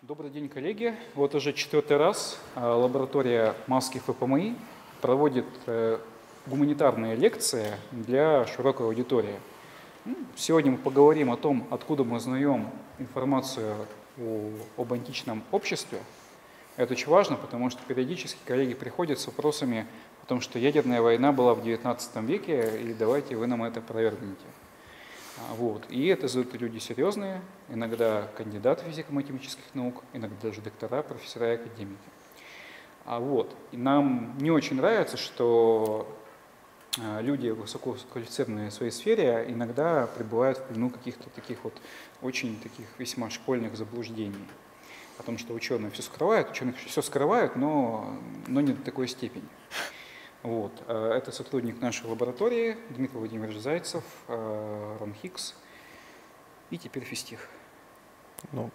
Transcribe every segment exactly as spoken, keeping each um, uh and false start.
Добрый день, коллеги. Вот уже четвертый раз лаборатория Маски эф пэ эм и проводит гуманитарные лекции для широкой аудитории. Сегодня мы поговорим о том, откуда мы узнаем информацию об античном обществе. Это очень важно, потому что периодически коллеги приходят с вопросами о том, что ядерная война была в девятнадцатом веке, и давайте вы нам это опровергните. Вот. И это задают люди серьезные, иногда кандидаты физико-математических наук, иногда даже доктора, профессора и академики. А вот. И нам не очень нравится, что люди, высококвалифицированные в своей сфере, иногда пребывают в плену каких-то таких вот очень таких весьма школьных заблуждений. О том, что ученые все скрывают, ученые все скрывают, но, но не до такой степени. Вот. Это сотрудник нашей лаборатории Дмитрий Владимирович Зайцев, Рон Хикс и теперь Фистих. Ну,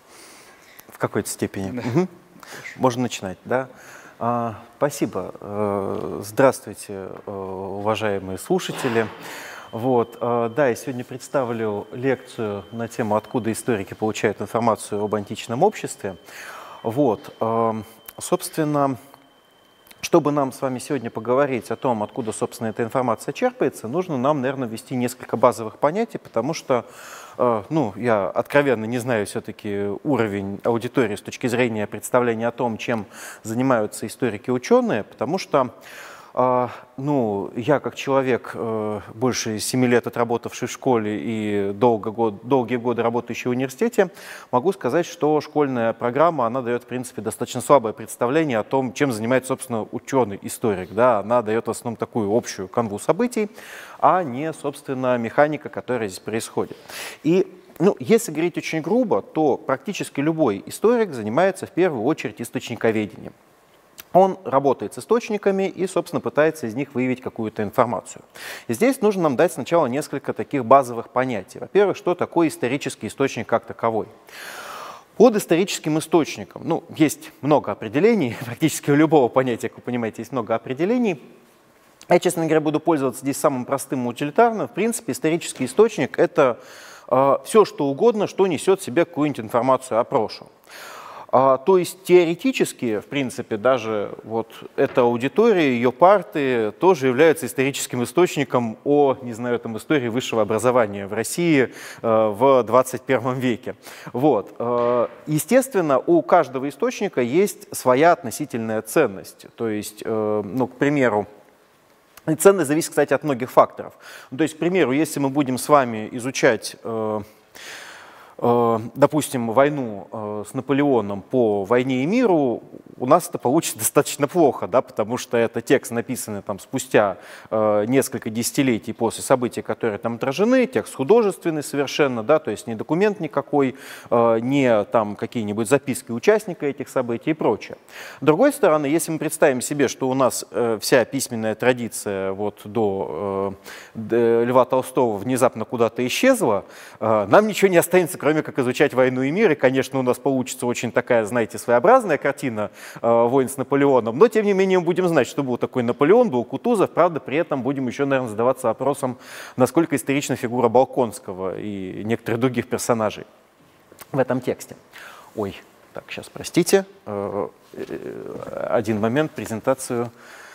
в какой-то степени. Да. Угу. Можно начинать, да? А, спасибо. Здравствуйте, уважаемые слушатели. Вот, да, я сегодня представлю лекцию на тему, откуда историки получают информацию об античном обществе. Вот, собственно, чтобы нам с вами сегодня поговорить о том, откуда, собственно, эта информация черпается, нужно нам, наверное, ввести несколько базовых понятий, потому что, ну, я откровенно не знаю все-таки уровень аудитории с точки зрения представления о том, чем занимаются историки-ученые, потому что ну, я как человек, больше семи лет отработавший в школе и долго, год, долгие годы работающий в университете, могу сказать, что школьная программа, она дает, в принципе, достаточно слабое представление о том, чем занимается, собственно, ученый-историк. Да? Она дает в основном такую общую канву событий, а не, собственно, механика, которая здесь происходит. И ну, если говорить очень грубо, то практически любой историк занимается в первую очередь источниковедением. Он работает с источниками и, собственно, пытается из них выявить какую-то информацию. И здесь нужно нам дать сначала несколько таких базовых понятий. Во-первых, что такое исторический источник как таковой? Под историческим источником, ну, есть много определений, практически у любого понятия, как вы понимаете, есть много определений. Я, честно говоря, буду пользоваться здесь самым простым и утилитарным. В принципе, исторический источник — это э, все, что угодно, что несет в себе какую-нибудь информацию о прошлом. А, то есть теоретически, в принципе, даже вот эта аудитория, ее парты тоже являются историческим источником о, не знаю, там, истории высшего образования в России э, в двадцать первом веке. Вот. Э, естественно, у каждого источника есть своя относительная ценность. То есть, э, ну, к примеру, и ценность зависит, кстати, от многих факторов. То есть, к примеру, если мы будем с вами изучать э, допустим, войну с Наполеоном по «Войне и миру», у нас это получится достаточно плохо, да, потому что это текст, написанный там, спустя э, несколько десятилетий после событий, которые там отражены, текст художественный совершенно, да, то есть не документ никакой, э, не там какие-нибудь записки участника этих событий и прочее. С другой стороны, если мы представим себе, что у нас э, вся письменная традиция вот, до, э, до Льва Толстого внезапно куда-то исчезла, э, нам ничего не останется, кроме как изучать «Войну и мир», и, конечно, у нас получится очень такая, знаете, своеобразная картина э, войн с Наполеоном, но, тем не менее, мы будем знать, что был такой Наполеон, был Кутузов, правда, при этом будем еще, наверное, задаваться вопросом, насколько исторична фигура Болконского и некоторых других персонажей в этом тексте. Ой, так, сейчас, простите, э, э, один момент, презентацию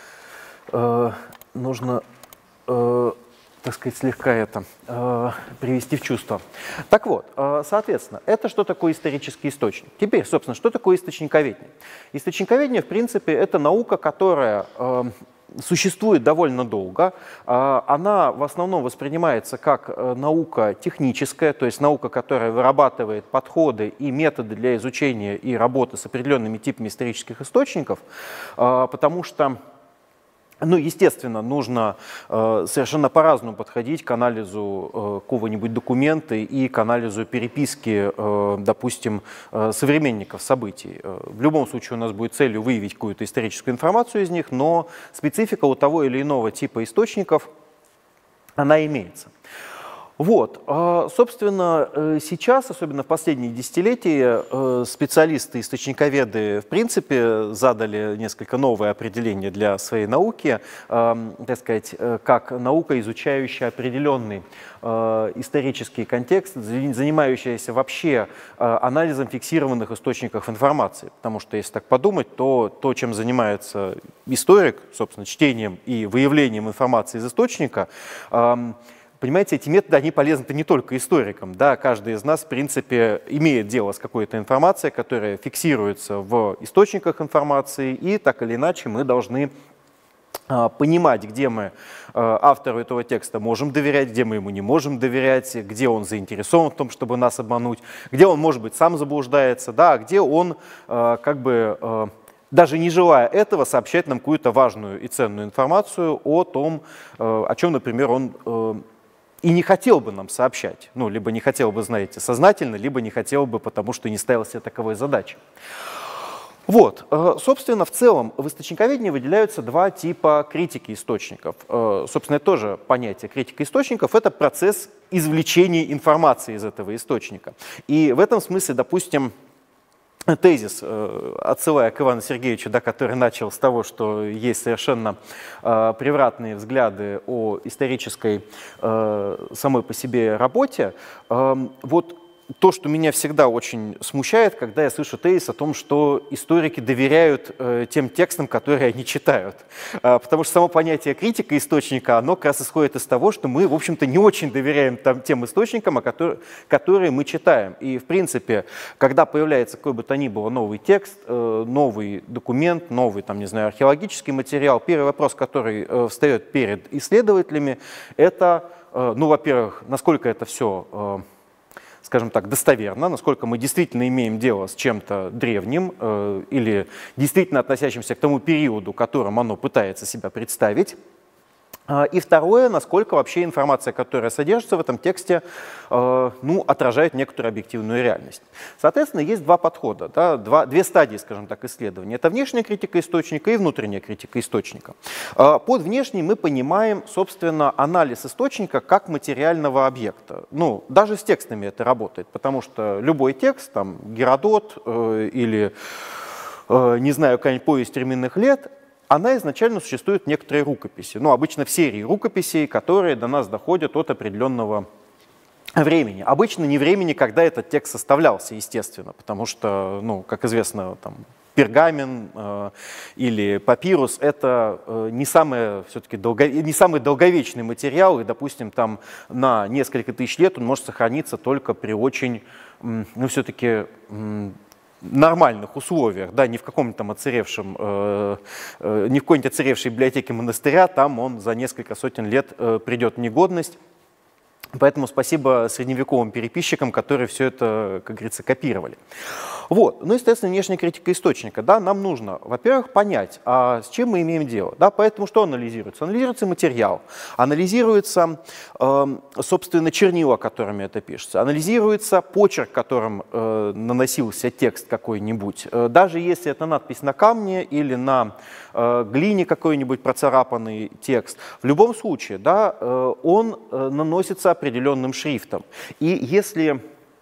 э, нужно... Э, так сказать, слегка это, э, привести в чувство. Так вот, э, соответственно, это что такое исторический источник? Теперь, собственно, что такое источниковедение? Источниковедение, в принципе, это наука, которая э, существует довольно долго. Э, она в основном воспринимается как э, наука техническая, то есть наука, которая вырабатывает подходы и методы для изучения и работы с определенными типами исторических источников, э, потому что ну, естественно, нужно э, совершенно по-разному подходить к анализу э, какого-нибудь документа и к анализу переписки, э, допустим, э, современников событий. Э, в любом случае у нас будет целью выявить какую-то историческую информацию из них, но специфика у того или иного типа источников, она имеется. Вот, собственно, сейчас, особенно в последние десятилетия, специалисты, источниковеды, в принципе, задали несколько новое определение для своей науки, так сказать, как наука, изучающая определенный исторический контекст, занимающаяся вообще анализом фиксированных источников информации. Потому что, если так подумать, то то, чем занимается историк, собственно, чтением и выявлением информации из источника, понимаете, эти методы, они полезны не только историкам. Да? Каждый из нас, в принципе, имеет дело с какой-то информацией, которая фиксируется в источниках информации, и так или иначе мы должны а, понимать, где мы а, автору этого текста можем доверять, где мы ему не можем доверять, где он заинтересован в том, чтобы нас обмануть, где он, может быть, сам заблуждается, да, а где он а, как бы... А, даже не желая этого, сообщать нам какую-то важную и ценную информацию о том, о чем, например, он и не хотел бы нам сообщать. Ну, либо не хотел бы, знаете, сознательно, либо не хотел бы, потому что не ставил себе таковой задачи. Вот, собственно, в целом в источниковедении выделяются два типа критики источников. Собственно, это тоже понятие критика источников — это процесс извлечения информации из этого источника. И в этом смысле, допустим, тезис, отсылая к Ивану Сергеевичу, да, который начал с того, что есть совершенно э, превратные взгляды о исторической э, самой по себе работе, э, вот то, что меня всегда очень смущает, когда я слышу тезис о том, что историки доверяют э, тем текстам, которые они читают. Э, потому что само понятие критика источника, оно как раз исходит из того, что мы, в общем-то, не очень доверяем там, тем источникам, которые, которые мы читаем. И, в принципе, когда появляется какой бы то ни было новый текст, э, новый документ, новый, там, не знаю, археологический материал, первый вопрос, который э, встает перед исследователями, это, э, ну, во-первых, насколько это все... Э, скажем так, достоверно, насколько мы действительно имеем дело с чем-то древним э, или действительно относящимся к тому периоду, которым оно пытается себя представить. И второе, насколько вообще информация, которая содержится в этом тексте, э, ну, отражает некоторую объективную реальность. Соответственно, есть два подхода, да, два, две стадии, скажем так, исследования. Это внешняя критика источника и внутренняя критика источника. Э, под внешней мы понимаем, собственно, анализ источника как материального объекта. Ну, даже с текстами это работает, потому что любой текст, там, Геродот э, или, э, не знаю, какая-нибудь повесть временных лет, она изначально существует в некоторой рукописи, ну, обычно в серии рукописей, которые до нас доходят от определенного времени. Обычно не времени, когда этот текст составлялся, естественно, потому что, ну, как известно, там, пергамент э, или папирус — это э, не, самое, все-таки долго, не самый долговечный материал, и, допустим, там на несколько тысяч лет он может сохраниться только при очень, ну, все-таки... нормальных условиях, да, не в каком-то там оцаревшем, э, э, не в какой-нибудь оцаревшей библиотеке монастыря, там он за несколько сотен лет э, придет в негодность. Поэтому спасибо средневековым переписчикам, которые все это, как говорится, копировали. Вот. Ну, естественно, внешняя критика источника. Да, нам нужно, во-первых, понять, а с чем мы имеем дело. Да, поэтому что анализируется? Анализируется материал, анализируется, э, собственно, чернила, которыми это пишется, анализируется почерк, которым э, наносился текст какой-нибудь. Э, даже если это надпись на камне или на э, глине какой-нибудь процарапанный текст, в любом случае, да, э, он э, наносится определенным шрифтом. И если,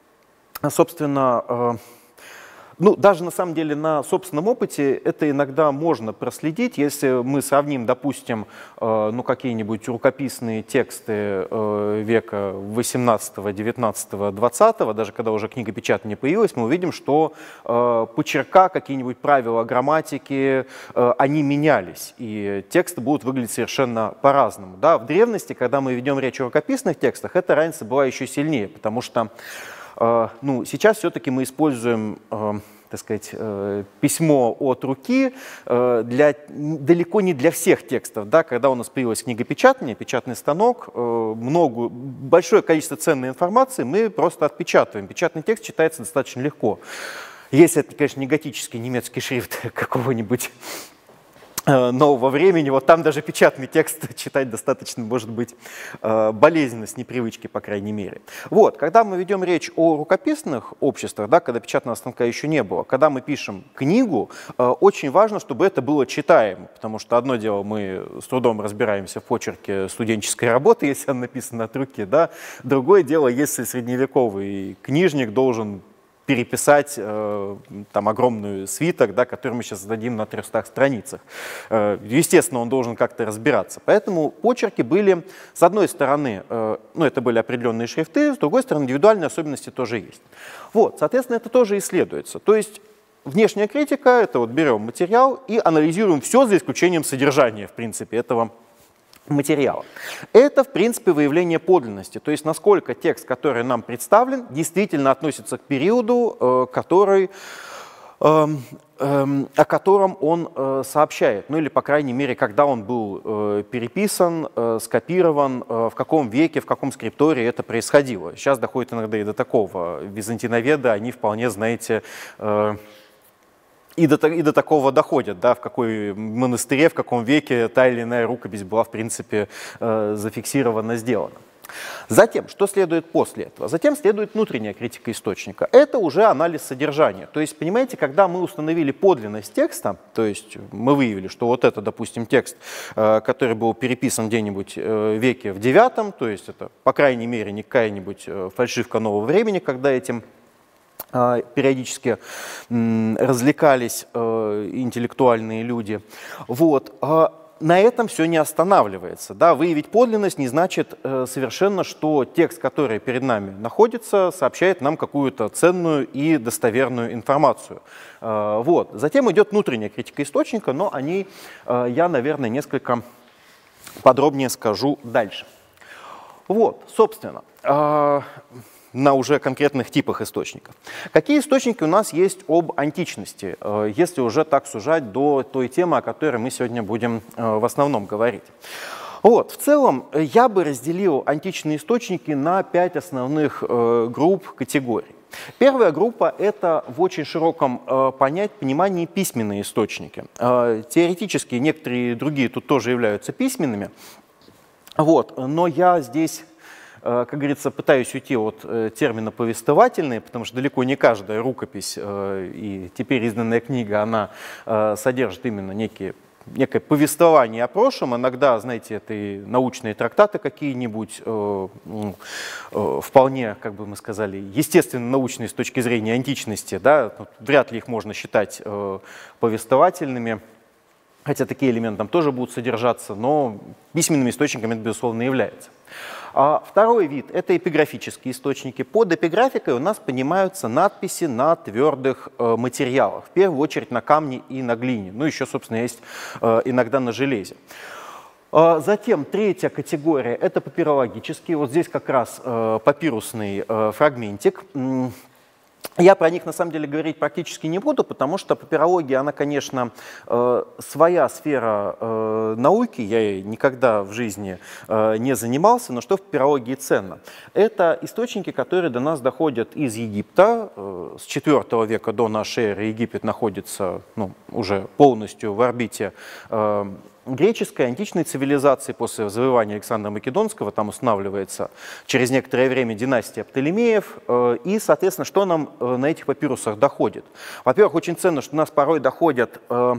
собственно, э, ну, даже на самом деле на собственном опыте это иногда можно проследить, если мы сравним, допустим, э, ну, какие-нибудь рукописные тексты э, века восемнадцатого, девятнадцатого, двадцатого, даже когда уже книгопечатание появилось, мы увидим, что э, почерка, какие-нибудь правила грамматики, э, они менялись, и тексты будут выглядеть совершенно по-разному. Да? В древности, когда мы ведем речь о рукописных текстах, эта разница была еще сильнее, потому что ну, сейчас все-таки мы используем, э, так сказать, э, письмо от руки э, для, далеко не для всех текстов. Да? Когда у нас появилось книгопечатание, печатный станок, э, много, большое количество ценной информации мы просто отпечатываем. Печатный текст читается достаточно легко. Если это, конечно, не готический немецкий шрифт какого-нибудь нового времени, вот там даже печатный текст читать достаточно, может быть, болезненно, с непривычки, по крайней мере. Вот, когда мы ведем речь о рукописных обществах, да, когда печатного станка еще не было, когда мы пишем книгу, очень важно, чтобы это было читаемо, потому что одно дело, мы с трудом разбираемся в почерке студенческой работы, если она написана от руки, да, другое дело, если средневековый книжник должен переписать э, там огромный свиток, да, который мы сейчас зададим на трехстах страницах. Э, естественно, он должен как-то разбираться. Поэтому почерки были, с одной стороны, э, ну, это были определенные шрифты, с другой стороны, индивидуальные особенности тоже есть. Вот, соответственно, это тоже исследуется. То есть внешняя критика — это вот берем материал и анализируем все за исключением содержания, в принципе, этого материала. Это, в принципе, выявление подлинности, то есть насколько текст, который нам представлен, действительно относится к периоду, э, который, э, э, о котором он э, сообщает, ну или, по крайней мере, когда он был э, переписан, э, скопирован, э, в каком веке, в каком скриптории это происходило. Сейчас доходит иногда и до такого. Византиноведы, они вполне, знаете, э, И до, и до такого доходят, да, в какой монастыре, в каком веке та или иная рукопись была, в принципе, э, зафиксирована, сделана. Затем, что следует после этого? Затем следует внутренняя критика источника. Это уже анализ содержания. То есть, понимаете, когда мы установили подлинность текста, то есть мы выявили, что вот это, допустим, текст, э, который был переписан где-нибудь э, веке в девятом, то есть это, по крайней мере, не какая-нибудь э, фальшивка нового времени, когда этим периодически развлекались интеллектуальные люди. Вот. На этом все не останавливается. Да? Выявить подлинность не значит совершенно, что текст, который перед нами находится, сообщает нам какую-то ценную и достоверную информацию. Вот. Затем идет внутренняя критика источника, но о ней я, наверное, несколько подробнее скажу дальше. Вот, собственно, на уже конкретных типах источников. Какие источники у нас есть об античности, если уже так сужать до той темы, о которой мы сегодня будем в основном говорить? Вот, в целом я бы разделил античные источники на пять основных групп, категорий. Первая группа — это в очень широком э, понять, понимании письменные источники. Э, теоретически некоторые другие тут тоже являются письменными, вот, но я здесь, как говорится, пытаюсь уйти от термина повествовательные, потому что далеко не каждая рукопись и теперь изданная книга, она содержит именно некие, некое повествование о прошлом. Иногда, знаете, это и научные трактаты какие-нибудь, вполне, как бы мы сказали, естественно научные с точки зрения античности, да, вряд ли их можно считать повествовательными. Хотя такие элементы там тоже будут содержаться, но письменными источниками это, безусловно, является. А второй вид — это эпиграфические источники. Под эпиграфикой у нас понимаются надписи на твердых э, материалах, в первую очередь на камне и на глине, ну еще, собственно, есть э, иногда на железе. А затем третья категория — это папирологические. Вот здесь как раз э, папирусный э, фрагментик. Я про них, на самом деле, говорить практически не буду, потому что папирология, она, конечно, э, своя сфера э, науки, я ей никогда в жизни э, не занимался, но что в папирологии ценно? Это источники, которые до нас доходят из Египта. Э, с четвёртого века до нашей эры Египет находится, ну, уже полностью в орбите э, греческой, античной цивилизации. После завоевания Александра Македонского там устанавливается через некоторое время династия Птолемеев. И, соответственно, что нам на этих папирусах доходит? Во-первых, очень ценно, что у нас порой доходят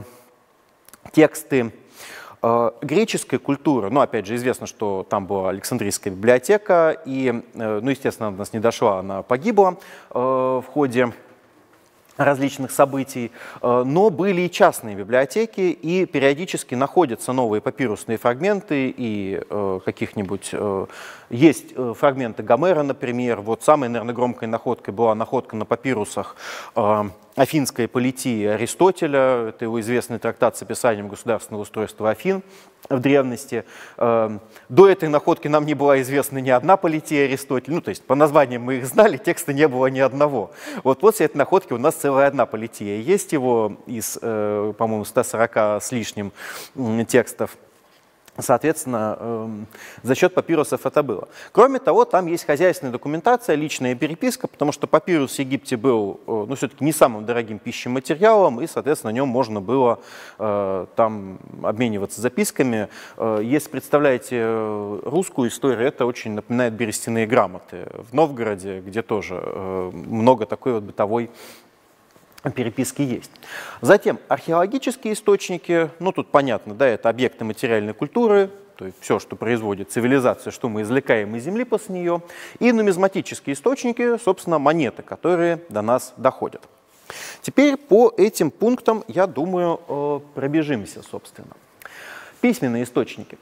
тексты греческой культуры. Ну, опять же, известно, что там была Александрийская библиотека, и, ну, естественно, она у нас не дошла, она погибла в ходе различных событий, но были и частные библиотеки, и периодически находятся новые папирусные фрагменты, и э, каких-нибудь... Э, есть фрагменты Гомера, например. Вот самой, наверное, громкой находкой была находка на папирусах э, Афинской политии Аристотеля. Это его известный трактат с описанием государственного устройства Афин в древности. Э, до этой находки нам не была известна ни одна полития Аристотеля. Ну, то есть по названиям мы их знали, текста не было ни одного. Вот после этой находки у нас целая одна полития. Есть его из, э, по-моему, ста сорока с лишним текстов. Соответственно, за счет папирусов это было. Кроме того, там есть хозяйственная документация, личная переписка, потому что папирус в Египте был, ну, все-таки не самым дорогим пищематериалом, и, соответственно, на нем можно было э, там обмениваться записками. Э, если представляете русскую историю, это очень напоминает берестяные грамоты в Новгороде, где тоже э, много такой вот бытовой переписки есть. Затем археологические источники, ну тут понятно, да, это объекты материальной культуры, то есть все, что производит цивилизация, что мы извлекаем из земли после нее, и нумизматические источники, собственно, монеты, которые до нас доходят. Теперь по этим пунктам, я думаю, пробежимся, собственно. Письменные источники.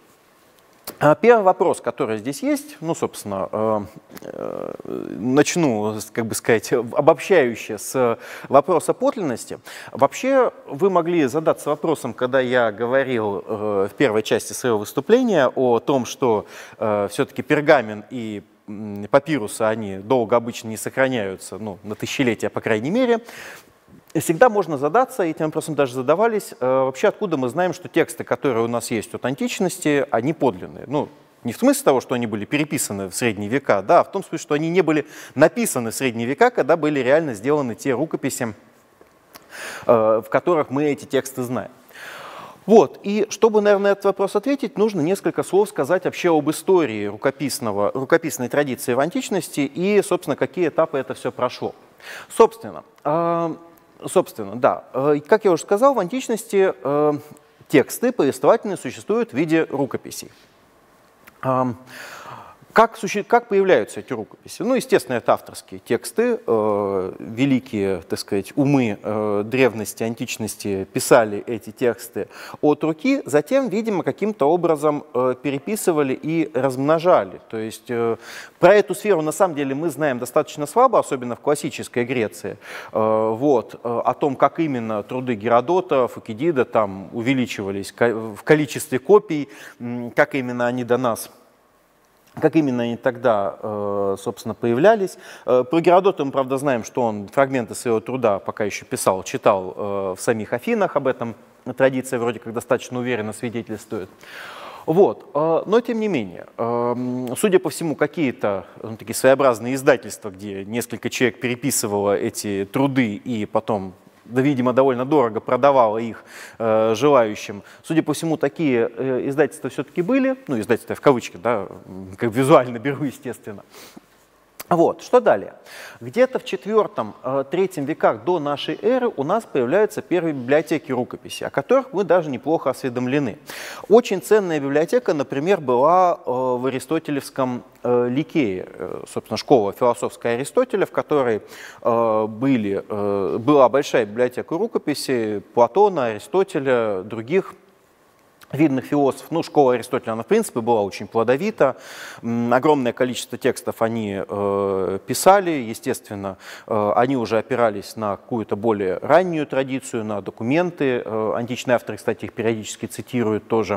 Первый вопрос, который здесь есть, ну, собственно, э, э, начну, как бы сказать, обобщающе с вопроса подлинности. Вообще, вы могли задаться вопросом, когда я говорил э, в первой части своего выступления о том, что э, все-таки пергамент и папирусы, они долго обычно не сохраняются, ну, на тысячелетия, по крайней мере. Всегда можно задаться, и этим вопросом даже задавались, э, вообще откуда мы знаем, что тексты, которые у нас есть от античности, они подлинные. Ну, не в смысле того, что они были переписаны в средние века, да, а в том смысле, что они не были написаны в средние века, когда были реально сделаны те рукописи, э, в которых мы эти тексты знаем. Вот, и чтобы, наверное, на этот вопрос ответить, нужно несколько слов сказать вообще об истории рукописного, рукописной традиции в античности и, собственно, какие этапы это все прошло. Собственно, э, Собственно, да. Как я уже сказал, в античности э, тексты повествовательные существуют в виде рукописей. Э, как, как появляются эти рукописи? Ну, естественно, это авторские тексты. Э, великие, так сказать, умы э, древности, античности писали эти тексты от руки, затем, видимо, каким-то образом э, переписывали и размножали. То есть э, про эту сферу, на самом деле, мы знаем достаточно слабо, особенно в классической Греции. Э, вот, э, о том, как именно труды Геродота, Фукидида там увеличивались в количестве копий, э, как именно они до нас Как именно они тогда, собственно, появлялись. Про Геродота мы, правда, знаем, что он фрагменты своего труда пока еще писал, читал в самих Афинах, об этом традиция вроде как достаточно уверенно свидетельствует. Вот. Но, тем не менее, судя по всему, какие-то ну, такие своеобразные издательства, где несколько человек переписывало эти труды и потом, да, видимо, довольно дорого продавала их э, желающим. Судя по всему, такие э, издательства все-таки были, ну, издательства в кавычках, да, как визуально беру, естественно. Вот, что далее? Где-то в четвёртом-третьем веках до нашей эры у нас появляются первые библиотеки рукописи, о которых мы даже неплохо осведомлены. Очень ценная библиотека, например, была в Аристотелевском Ликее, собственно, школа философская Аристотеля, в которой были, была большая библиотека рукописей Платона, Аристотеля, других видных философов. Ну, школа Аристотеля, она, в принципе, была очень плодовита. Огромное количество текстов они э, писали. Естественно, э, они уже опирались на какую-то более раннюю традицию, на документы. Э, античные авторы, кстати, их периодически цитируют тоже.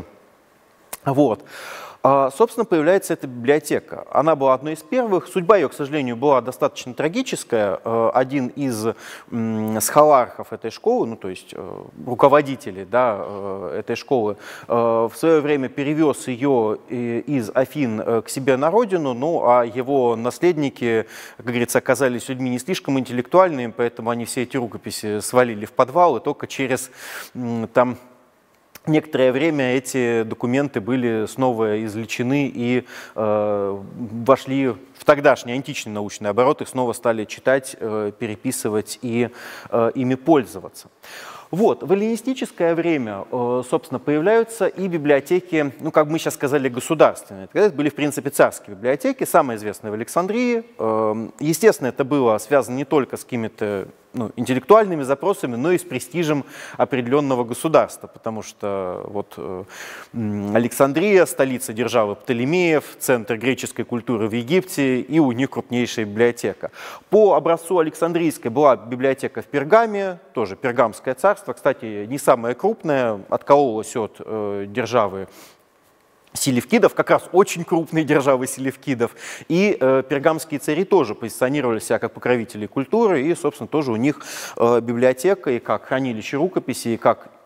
Вот. Собственно, появляется эта библиотека. Она была одной из первых. Судьба ее, к сожалению, была достаточно трагическая. Один из схолархов этой школы, ну то есть руководителей, да, этой школы, в свое время перевез ее из Афин к себе на родину, ну а его наследники, как говорится, оказались людьми не слишком интеллектуальными, поэтому они все эти рукописи свалили в подвал, и только через там некоторое время эти документы были снова извлечены и э, вошли в тогдашний античный научный оборот, их снова стали читать, э, переписывать и э, ими пользоваться. Вот, в эллинистическое время, собственно, появляются и библиотеки, ну, как мы сейчас сказали, государственные. Это были, в принципе, царские библиотеки, самая известная в Александрии. Естественно, это было связано не только с какими-то ну, интеллектуальными запросами, но и с престижем определенного государства, потому что вот Александрия, столица державы Птолемеев, центр греческой культуры в Египте, и у них крупнейшая библиотека. По образцу Александрийской была библиотека в Пергаме, тоже Пергамское царство, кстати, не самое крупное, откололось от э, державы селевкидов, как раз очень крупные державы селевкидов, и э, пергамские цари тоже позиционировали себя как покровители культуры, и, собственно, тоже у них э, библиотека и как хранилище рукописей, и как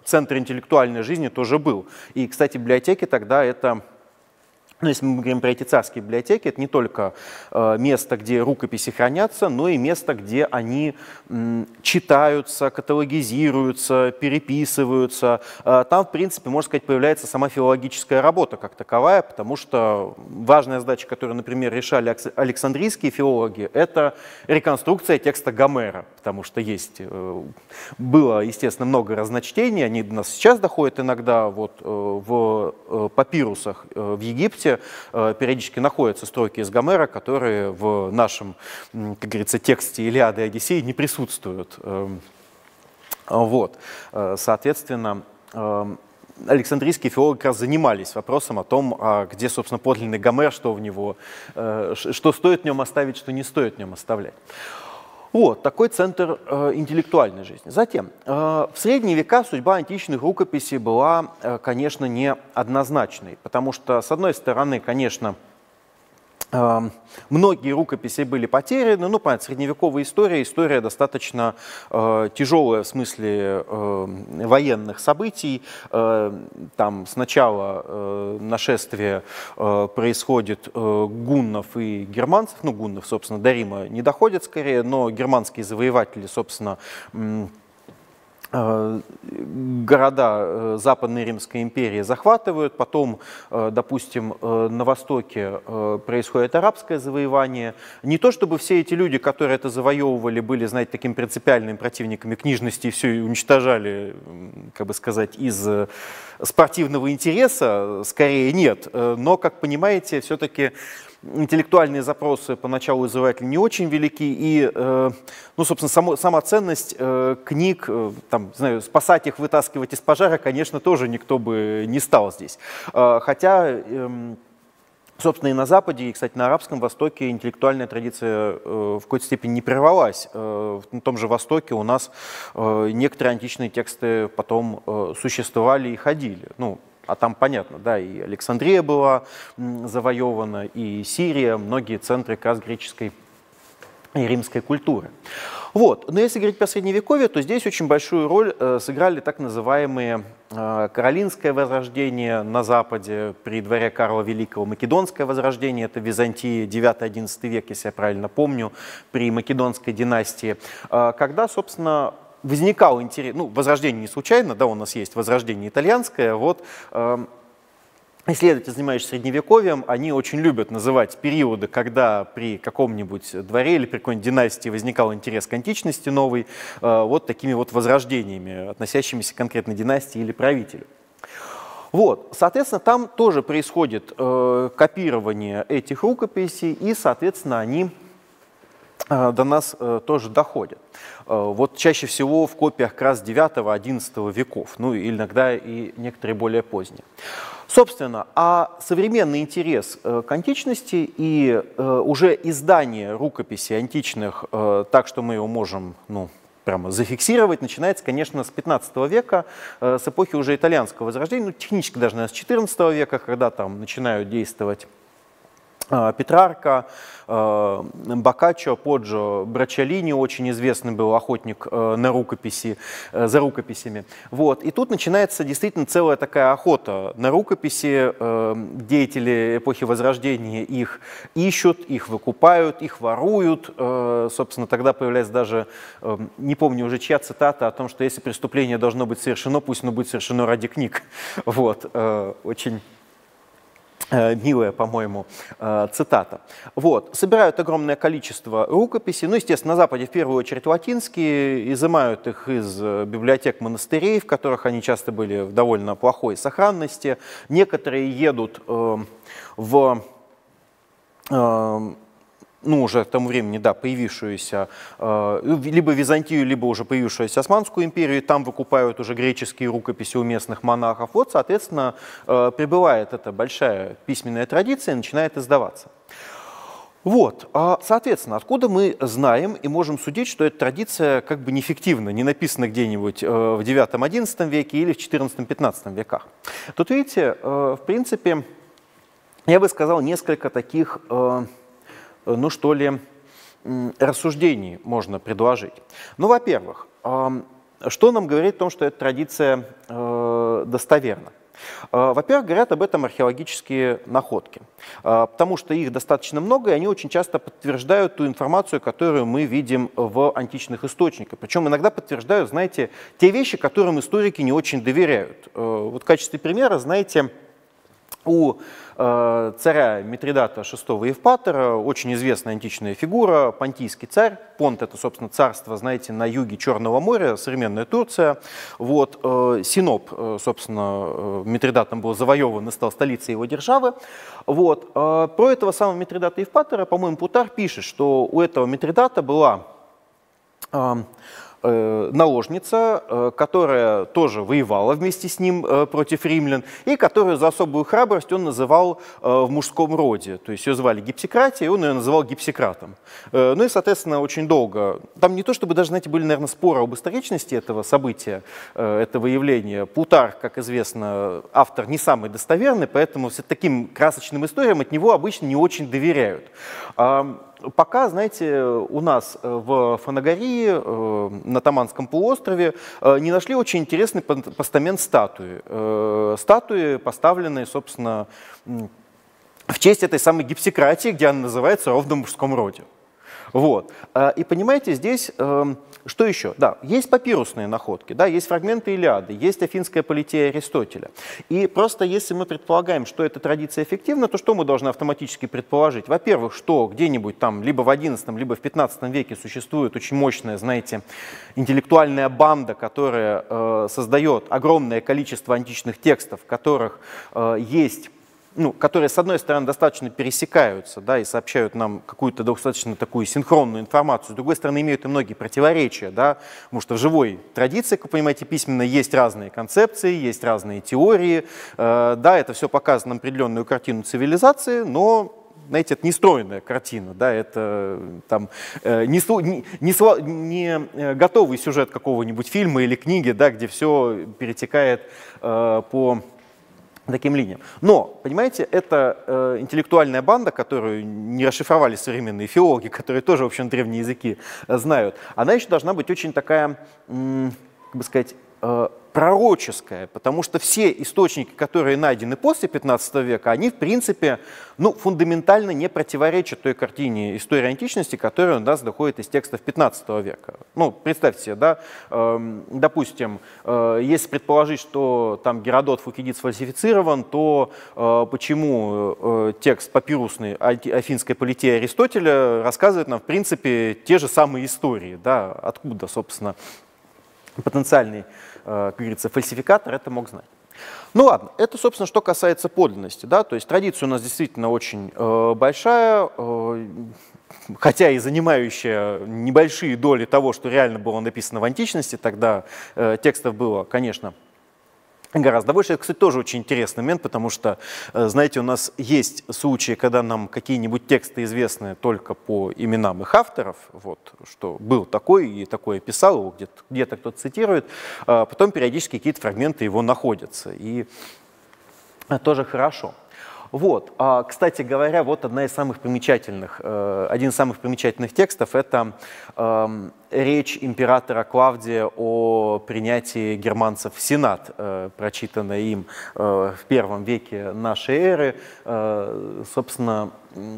центр интеллектуальной жизни тоже был. И, кстати, библиотеки тогда это... Ну, если мы говорим про эти царские библиотеки, это не только э, место, где рукописи хранятся, но и место, где они м, читаются, каталогизируются, переписываются. Э, там, в принципе, можно сказать, появляется сама филологическая работа как таковая, потому что важная задача, которую, например, решали александрийские филологи, это реконструкция текста Гомера, потому что есть, э, было, естественно, много разночтений, они до нас сейчас доходят иногда вот, э, в э, папирусах э, в Египте, периодически находятся строки из Гомера, которые в нашем, как говорится, тексте Илиады и Одиссеи не присутствуют. Вот. Соответственно, александрийские филологи как раз занимались вопросом о том, где, собственно, подлинный Гомер, что в него, что стоит в нем оставить, что не стоит в нем оставлять. Вот, такой центр э, интеллектуальной жизни. Затем, э, в средние века судьба античных рукописей была, э, конечно, не однозначной, потому что, с одной стороны, конечно, э, многие рукописи были потеряны, ну, понятно, средневековая история, история достаточно э, тяжелая в смысле э, военных событий. Э, там сначала э, нашествие э, происходит э, гуннов и германцев, ну, гуннов, собственно, до Рима не доходят скорее, но германские завоеватели, собственно, города Западной Римской империи захватывают, потом, допустим, на Востоке происходит арабское завоевание. Не то чтобы все эти люди, которые это завоевывали, были, знаете, такими принципиальными противниками книжности и все уничтожали, как бы сказать, из спортивного интереса, скорее нет. Но, как понимаете, все-таки интеллектуальные запросы поначалу у завоевателей не очень велики, и, э, ну, собственно, само, сама ценность э, книг, э, там, не знаю, спасать их, вытаскивать из пожара, конечно, тоже никто бы не стал здесь. Э, хотя, э, собственно, и на Западе, и, кстати, на Арабском Востоке интеллектуальная традиция э, в какой-то степени не прервалась. Э, на том же Востоке у нас э, некоторые античные тексты потом э, существовали и ходили. Ну, а там понятно, да, и Александрия была завоевана, и Сирия, многие центры как раз греческой и римской культуры. Вот. Но если говорить про Средневековье, то здесь очень большую роль э, сыграли так называемые э, Каролинское возрождение на Западе при дворе Карла Великого, Македонское возрождение, это Византия, девятый-одиннадцатый век, если я правильно помню, при Македонской династии, э, когда, собственно, возникал интерес, ну, возрождение не случайно, да, у нас есть возрождение итальянское, вот, э, исследователи, занимающиеся средневековьем, они очень любят называть периоды, когда при каком-нибудь дворе или при какой-нибудь династии возникал интерес к античности новый, э, вот такими вот возрождениями, относящимися к конкретной династии или правителю. Вот, соответственно, там тоже происходит э, копирование этих рукописей, и, соответственно, они до нас э, тоже доходят. Э, вот чаще всего в копиях как раз девятого-одиннадцатого веков, ну и иногда и некоторые более поздние. Собственно, а современный интерес э, к античности и э, уже издание рукописей античных э, так, что мы его можем, ну, прямо зафиксировать, начинается, конечно, с пятнадцатого века, э, с эпохи уже итальянского возрождения, ну, технически даже, наверное, с четырнадцатого века, когда там начинают действовать Петрарка, Боккаччо, Поджо, Брачеллини, очень известный был охотник на рукописи, за рукописями. Вот. И тут начинается действительно целая такая охота на рукописи. Деятели эпохи Возрождения их ищут, их выкупают, их воруют. Собственно, тогда появляется даже, не помню уже чья цитата, о том, что если преступление должно быть совершено, пусть оно будет совершено ради книг. Вот. Очень милая, по-моему, цитата. Вот. Собирают огромное количество рукописей. Ну, естественно, на Западе в первую очередь латинские, изымают их из библиотек монастырей, в которых они часто были в довольно плохой сохранности. Некоторые едут э, в... Э, ну, уже к тому времени, да, появившуюся э, либо Византию, либо уже появившуюся Османскую империю, и там выкупают уже греческие рукописи у местных монахов. Вот, соответственно, э, прибывает эта большая письменная традиция и начинает издаваться. Вот, а, соответственно, откуда мы знаем и можем судить, что эта традиция как бы неэффективна, не написана где-нибудь э, в девятом-одиннадцатом веке или в четырнадцатом-пятнадцатом веках? Тут, видите, э, в принципе, я бы сказал несколько таких... Э, ну что ли, рассуждений можно предложить. Ну, во-первых, что нам говорит о том, что эта традиция э, достоверна? Во-первых, говорят об этом археологические находки, потому что их достаточно много, и они очень часто подтверждают ту информацию, которую мы видим в античных источниках. Причем иногда подтверждают, знаете, те вещи, которым историки не очень доверяют. Вот в качестве примера, знаете, у э, царя Митридата шестого Евпатора, очень известная античная фигура, понтийский царь. Понт — это, собственно, царство, знаете, на юге Черного моря, современная Турция. Вот, э, Синоп, э, собственно, э, Митридатом был завоеван и стал столицей его державы. Вот, э, про этого самого Митридата Евпатора, по-моему, Плутар пишет, что у этого Митридата была э, наложница, которая тоже воевала вместе с ним против римлян, и которую за особую храбрость он называл в мужском роде. То есть ее звали Гипсикратия, и он ее называл Гипсикратом. Ну и, соответственно, очень долго. Там не то чтобы даже, знаете, были, наверное, споры об историчности этого события, этого явления. Плутарх, как известно, автор не самый достоверный, поэтому таким красочным историям от него обычно не очень доверяют. Пока, знаете, у нас в Фанагории, на Таманском полуострове, не нашли очень интересный постамент статуи. Статуи, поставленные, собственно, в честь этой самой Гипсикратии, где она называется ровно в мужском роде. Вот. И понимаете, здесь что еще? Да, есть папирусные находки, да, есть фрагменты Илиады, есть Афинская политея Аристотеля. И просто если мы предполагаем, что эта традиция эффективна, то что мы должны автоматически предположить? Во-первых, что где-нибудь там либо в одиннадцатом, либо в пятнадцатом веке существует очень мощная, знаете, интеллектуальная банда, которая э, создает огромное количество античных текстов, в которых э, есть... Ну, которые, с одной стороны, достаточно пересекаются, да, и сообщают нам какую-то достаточно такую синхронную информацию, с другой стороны, имеют и многие противоречия, да, потому что в живой традиции, как вы понимаете, письменно есть разные концепции, есть разные теории, э, да, это все показано на определенную картину цивилизации, но, знаете, это не стройная картина, да, это там, э, не, не, не, не готовый сюжет какого-нибудь фильма или книги, да, где все перетекает э, по... таким линиям. Но, понимаете, это э, интеллектуальная банда, которую не расшифровали современные филологи, которые тоже, в общем, древние языки э, знают, она еще должна быть очень такая, м, как бы сказать, э, пророческая, потому что все источники, которые найдены после пятнадцатого века, они, в принципе, ну, фундаментально не противоречат той картине истории античности, которая у нас доходит из текстов пятнадцатого века. Ну, представьте себе, да, э, допустим, э, если предположить, что там Геродот, Фукидид сфальсифицирован, то э, почему э, текст папирусный Афинской политеи Аристотеля рассказывает нам, в принципе, те же самые истории, да, откуда, собственно, потенциальный, как говорится, фальсификатор это мог знать. Ну ладно, это, собственно, что касается подлинности, да, то есть традиция у нас действительно очень э, большая, э, хотя и занимающая небольшие доли того, что реально было написано в античности, тогда э, текстов было, конечно, гораздо больше. Это, кстати, тоже очень интересный момент, потому что, знаете, у нас есть случаи, когда нам какие-нибудь тексты известны только по именам их авторов, вот, что был такой и такое писал, его где-то, где-то кто-то цитирует, а потом периодически какие-то фрагменты его находятся, и тоже хорошо. Вот. А, кстати говоря, вот одна из самых примечательных, э, один из самых примечательных текстов — это э, речь императора Клавдия о принятии германцев в Сенат, э, прочитанная им э, в первом веке нашей эры. Э, собственно,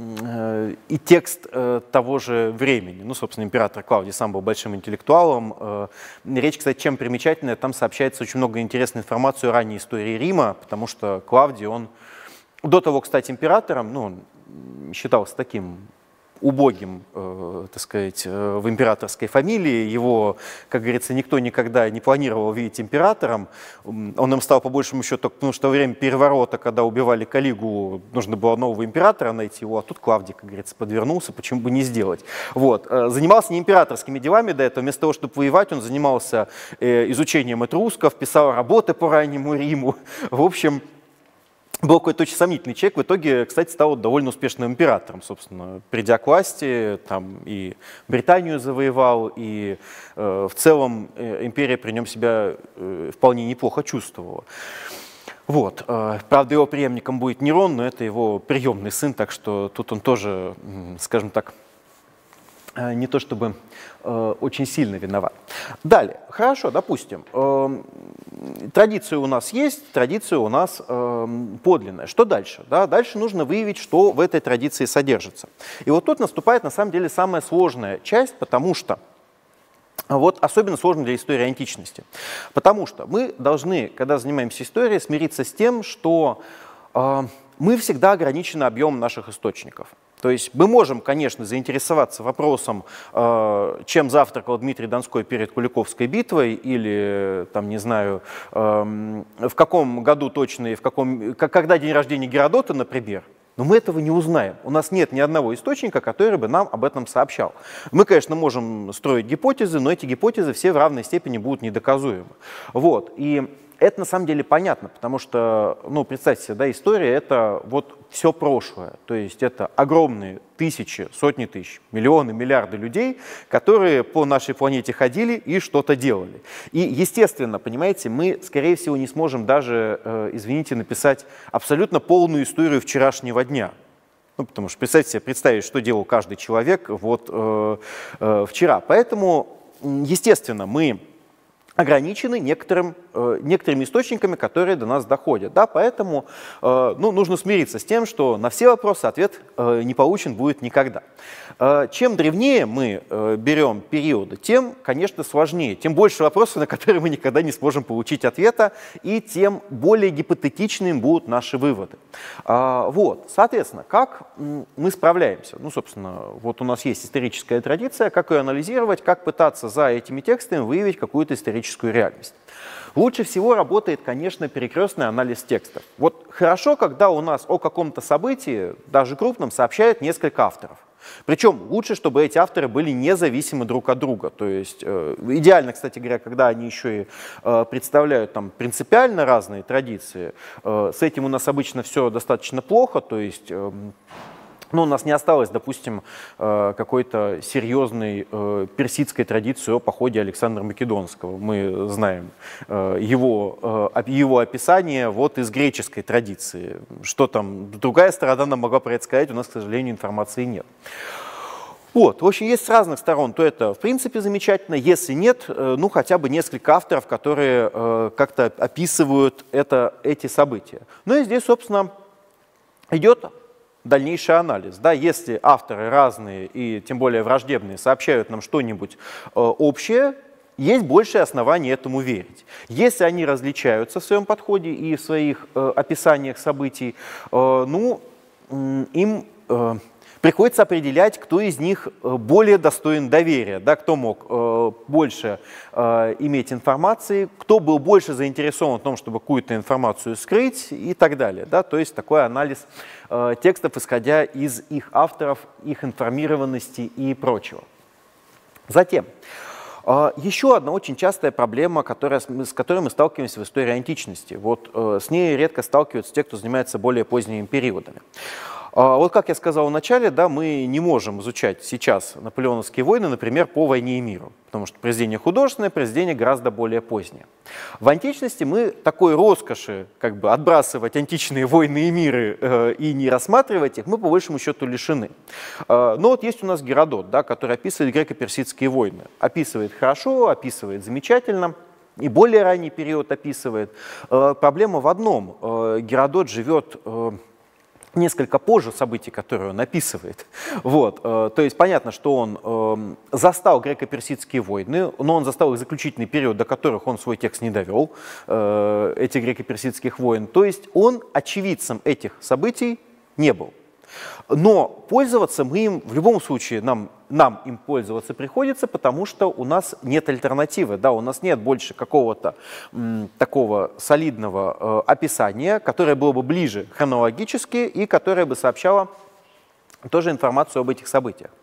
э, и текст э, того же времени. Ну, собственно, император Клавдий сам был большим интеллектуалом. Э, речь, кстати, чем примечательная, там сообщается очень много интересной информации о ранней истории Рима, потому что Клавдий, он до того, кстати, императором, ну, он считался таким убогим, э, так сказать, э, в императорской фамилии. Его, как говорится, никто никогда не планировал видеть императором. Он им стал по большему счету, потому что во время переворота, когда убивали Калигулу, нужно было нового императора найти его, а тут Клавдий, как говорится, подвернулся, почему бы не сделать. Вот. Занимался не императорскими делами до этого, вместо того, чтобы воевать, он занимался э, изучением этрусков, писал работы по раннему Риму. В общем, был какой-то очень сомнительный человек, в итоге, кстати, стал довольно успешным императором, собственно, придя к власти, там и Британию завоевал, и э, в целом э, империя при нем себя э, вполне неплохо чувствовала. Вот. Э, правда, его преемником будет Нерон, но это его приемный сын, так что тут он тоже, скажем так, не то чтобы э, очень сильно виноват. Далее, хорошо, допустим, э, традиция у нас есть, традиция у нас э, подлинная. Что дальше? Да, дальше нужно выявить, что в этой традиции содержится. И вот тут наступает на самом деле самая сложная часть, потому что вот особенно сложно для истории античности. Потому что мы должны, когда занимаемся историей, смириться с тем, что э, мы всегда ограничены объемом наших источников. То есть мы можем, конечно, заинтересоваться вопросом, э, чем завтракал Дмитрий Донской перед Куликовской битвой, или, там, не знаю, э, в каком году точно, и в каком, когда день рождения Геродота, например. Но мы этого не узнаем. У нас нет ни одного источника, который бы нам об этом сообщал. Мы, конечно, можем строить гипотезы, но эти гипотезы все в равной степени будут недоказуемы. Вот. И это на самом деле понятно, потому что, ну, представьте себе, да, история — это вот все прошлое. То есть это огромные тысячи, сотни тысяч, миллионы, миллиарды людей, которые по нашей планете ходили и что-то делали. И, естественно, понимаете, мы, скорее всего, не сможем даже, э, извините, написать абсолютно полную историю вчерашнего дня. Ну, потому что представьте себе, представить, что делал каждый человек вот э, э, вчера. Поэтому, естественно, мы ограничены некоторым, э, некоторыми источниками, которые до нас доходят. Да? Поэтому э, ну, нужно смириться с тем, что на все вопросы ответ э, не получен будет никогда. Э, чем древнее мы э, берем периоды, тем, конечно, сложнее, тем больше вопросов, на которые мы никогда не сможем получить ответа, и тем более гипотетичными будут наши выводы. Э, вот. Соответственно, как мы справляемся? Ну, собственно, вот у нас есть историческая традиция, как ее анализировать, как пытаться за этими текстами выявить какую-то историческую реальность. Лучше всего работает, конечно, перекрестный анализ текстов. Вот хорошо, когда у нас о каком-то событии, даже крупном, сообщают несколько авторов. Причем лучше, чтобы эти авторы были независимы друг от друга. То есть э, идеально, кстати говоря, когда они еще и э, представляют там принципиально разные традиции. Э, с этим у нас обычно все достаточно плохо. То есть э, Ну, у нас не осталось, допустим, какой-то серьезной персидской традиции о походе Александра Македонского. Мы знаем его, его описание вот из греческой традиции. Что там другая сторона нам могла предсказать, у нас, к сожалению, информации нет. Вот, в общем, есть с разных сторон, то это в принципе замечательно, если нет, ну хотя бы несколько авторов, которые как-то описывают это, эти события. Ну и здесь, собственно, идет дальнейший анализ. Да, если авторы разные и тем более враждебные сообщают нам что-нибудь э, общее, есть большее основание этому верить. Если они различаются в своем подходе и в своих э, описаниях событий, э, ну, э, им э, приходится определять, кто из них более достоин доверия, да, кто мог э, больше э, иметь информации, кто был больше заинтересован в том, чтобы какую-то информацию скрыть и так далее. Да, то есть такой анализ э, текстов, исходя из их авторов, их информированности и прочего. Затем, э, еще одна очень частая проблема, которая, с которой мы сталкиваемся в истории античности. Вот, э, с ней редко сталкиваются те, кто занимается более поздними периодами. Вот как я сказал в начале, да, мы не можем изучать сейчас наполеоновские войны, например, по «Войне и миру», потому что произведение художественное, произведение гораздо более позднее. В античности мы такой роскоши, как бы отбрасывать античные войны и миры э, и не рассматривать их, мы по большему счету лишены. Э, но вот есть у нас Геродот, да, который описывает греко-персидские войны. Описывает хорошо, описывает замечательно. И более ранний период описывает. Э, проблема в одном. Э, Геродот живет Э, несколько позже событий, которые он описывает. Вот, э, то есть понятно, что он э, застал греко-персидские войны, но он застал их заключительный период, до которых он свой текст не довел, э, этих греко-персидских войн. То есть он очевидцем этих событий не был. Но пользоваться мы им, в любом случае, нам, нам им пользоваться приходится, потому что у нас нет альтернативы, да, у нас нет больше какого-то м, такого солидного э, описания, которое было бы ближе хронологически и которое бы сообщало тоже информацию об этих событиях.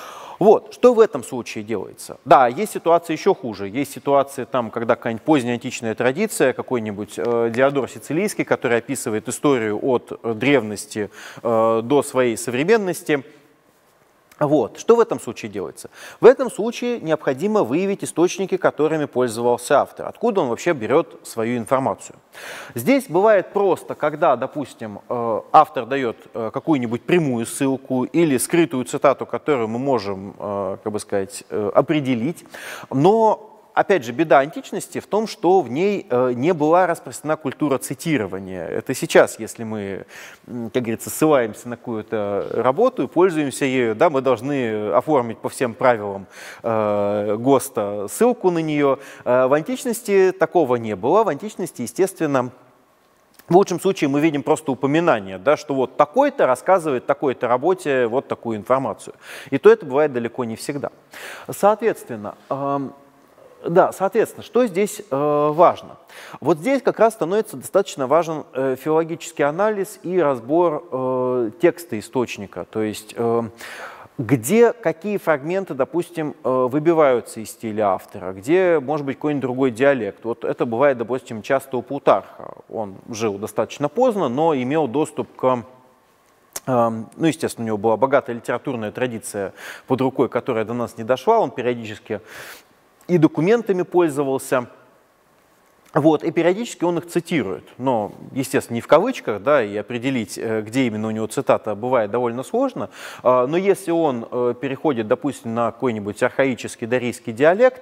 Вот, что в этом случае делается? Да, есть ситуация еще хуже. Есть ситуация, там, когда какая-нибудь поздняя античная традиция, какой-нибудь э, Диодор Сицилийский, который описывает историю от древности э, до своей современности, Вот. Что в этом случае делается? В этом случае необходимо выявить источники, которыми пользовался автор, откуда он вообще берет свою информацию. Здесь бывает просто, когда, допустим, автор дает какую-нибудь прямую ссылку или скрытую цитату, которую мы можем, как бы сказать, определить, но опять же, беда античности в том, что в ней не была распространена культура цитирования. Это сейчас, если мы, как говорится, ссылаемся на какую-то работу и пользуемся ею, да, мы должны оформить по всем правилам э, ГОСТа ссылку на нее. В античности такого не было. В античности, естественно, в лучшем случае мы видим просто упоминание, да, что вот такой-то рассказывает такой-то работе вот такую информацию. И то это бывает далеко не всегда. Соответственно, э, Да, соответственно, что здесь э, важно? Вот здесь как раз становится достаточно важен э, филологический анализ и разбор э, текста источника, то есть э, где какие фрагменты, допустим, э, выбиваются из стиля автора, где может быть какой-нибудь другой диалект. Вот это бывает, допустим, часто у Плутарха. Он жил достаточно поздно, но имел доступ к... Ну, естественно, у него была богатая литературная традиция под рукой, которая до нас не дошла, он периодически и документами пользовался, вот, и периодически он их цитирует, но, естественно, не в кавычках, да, и определить, где именно у него цитата, бывает довольно сложно, но если он переходит, допустим, на какой-нибудь архаический дарийский диалект,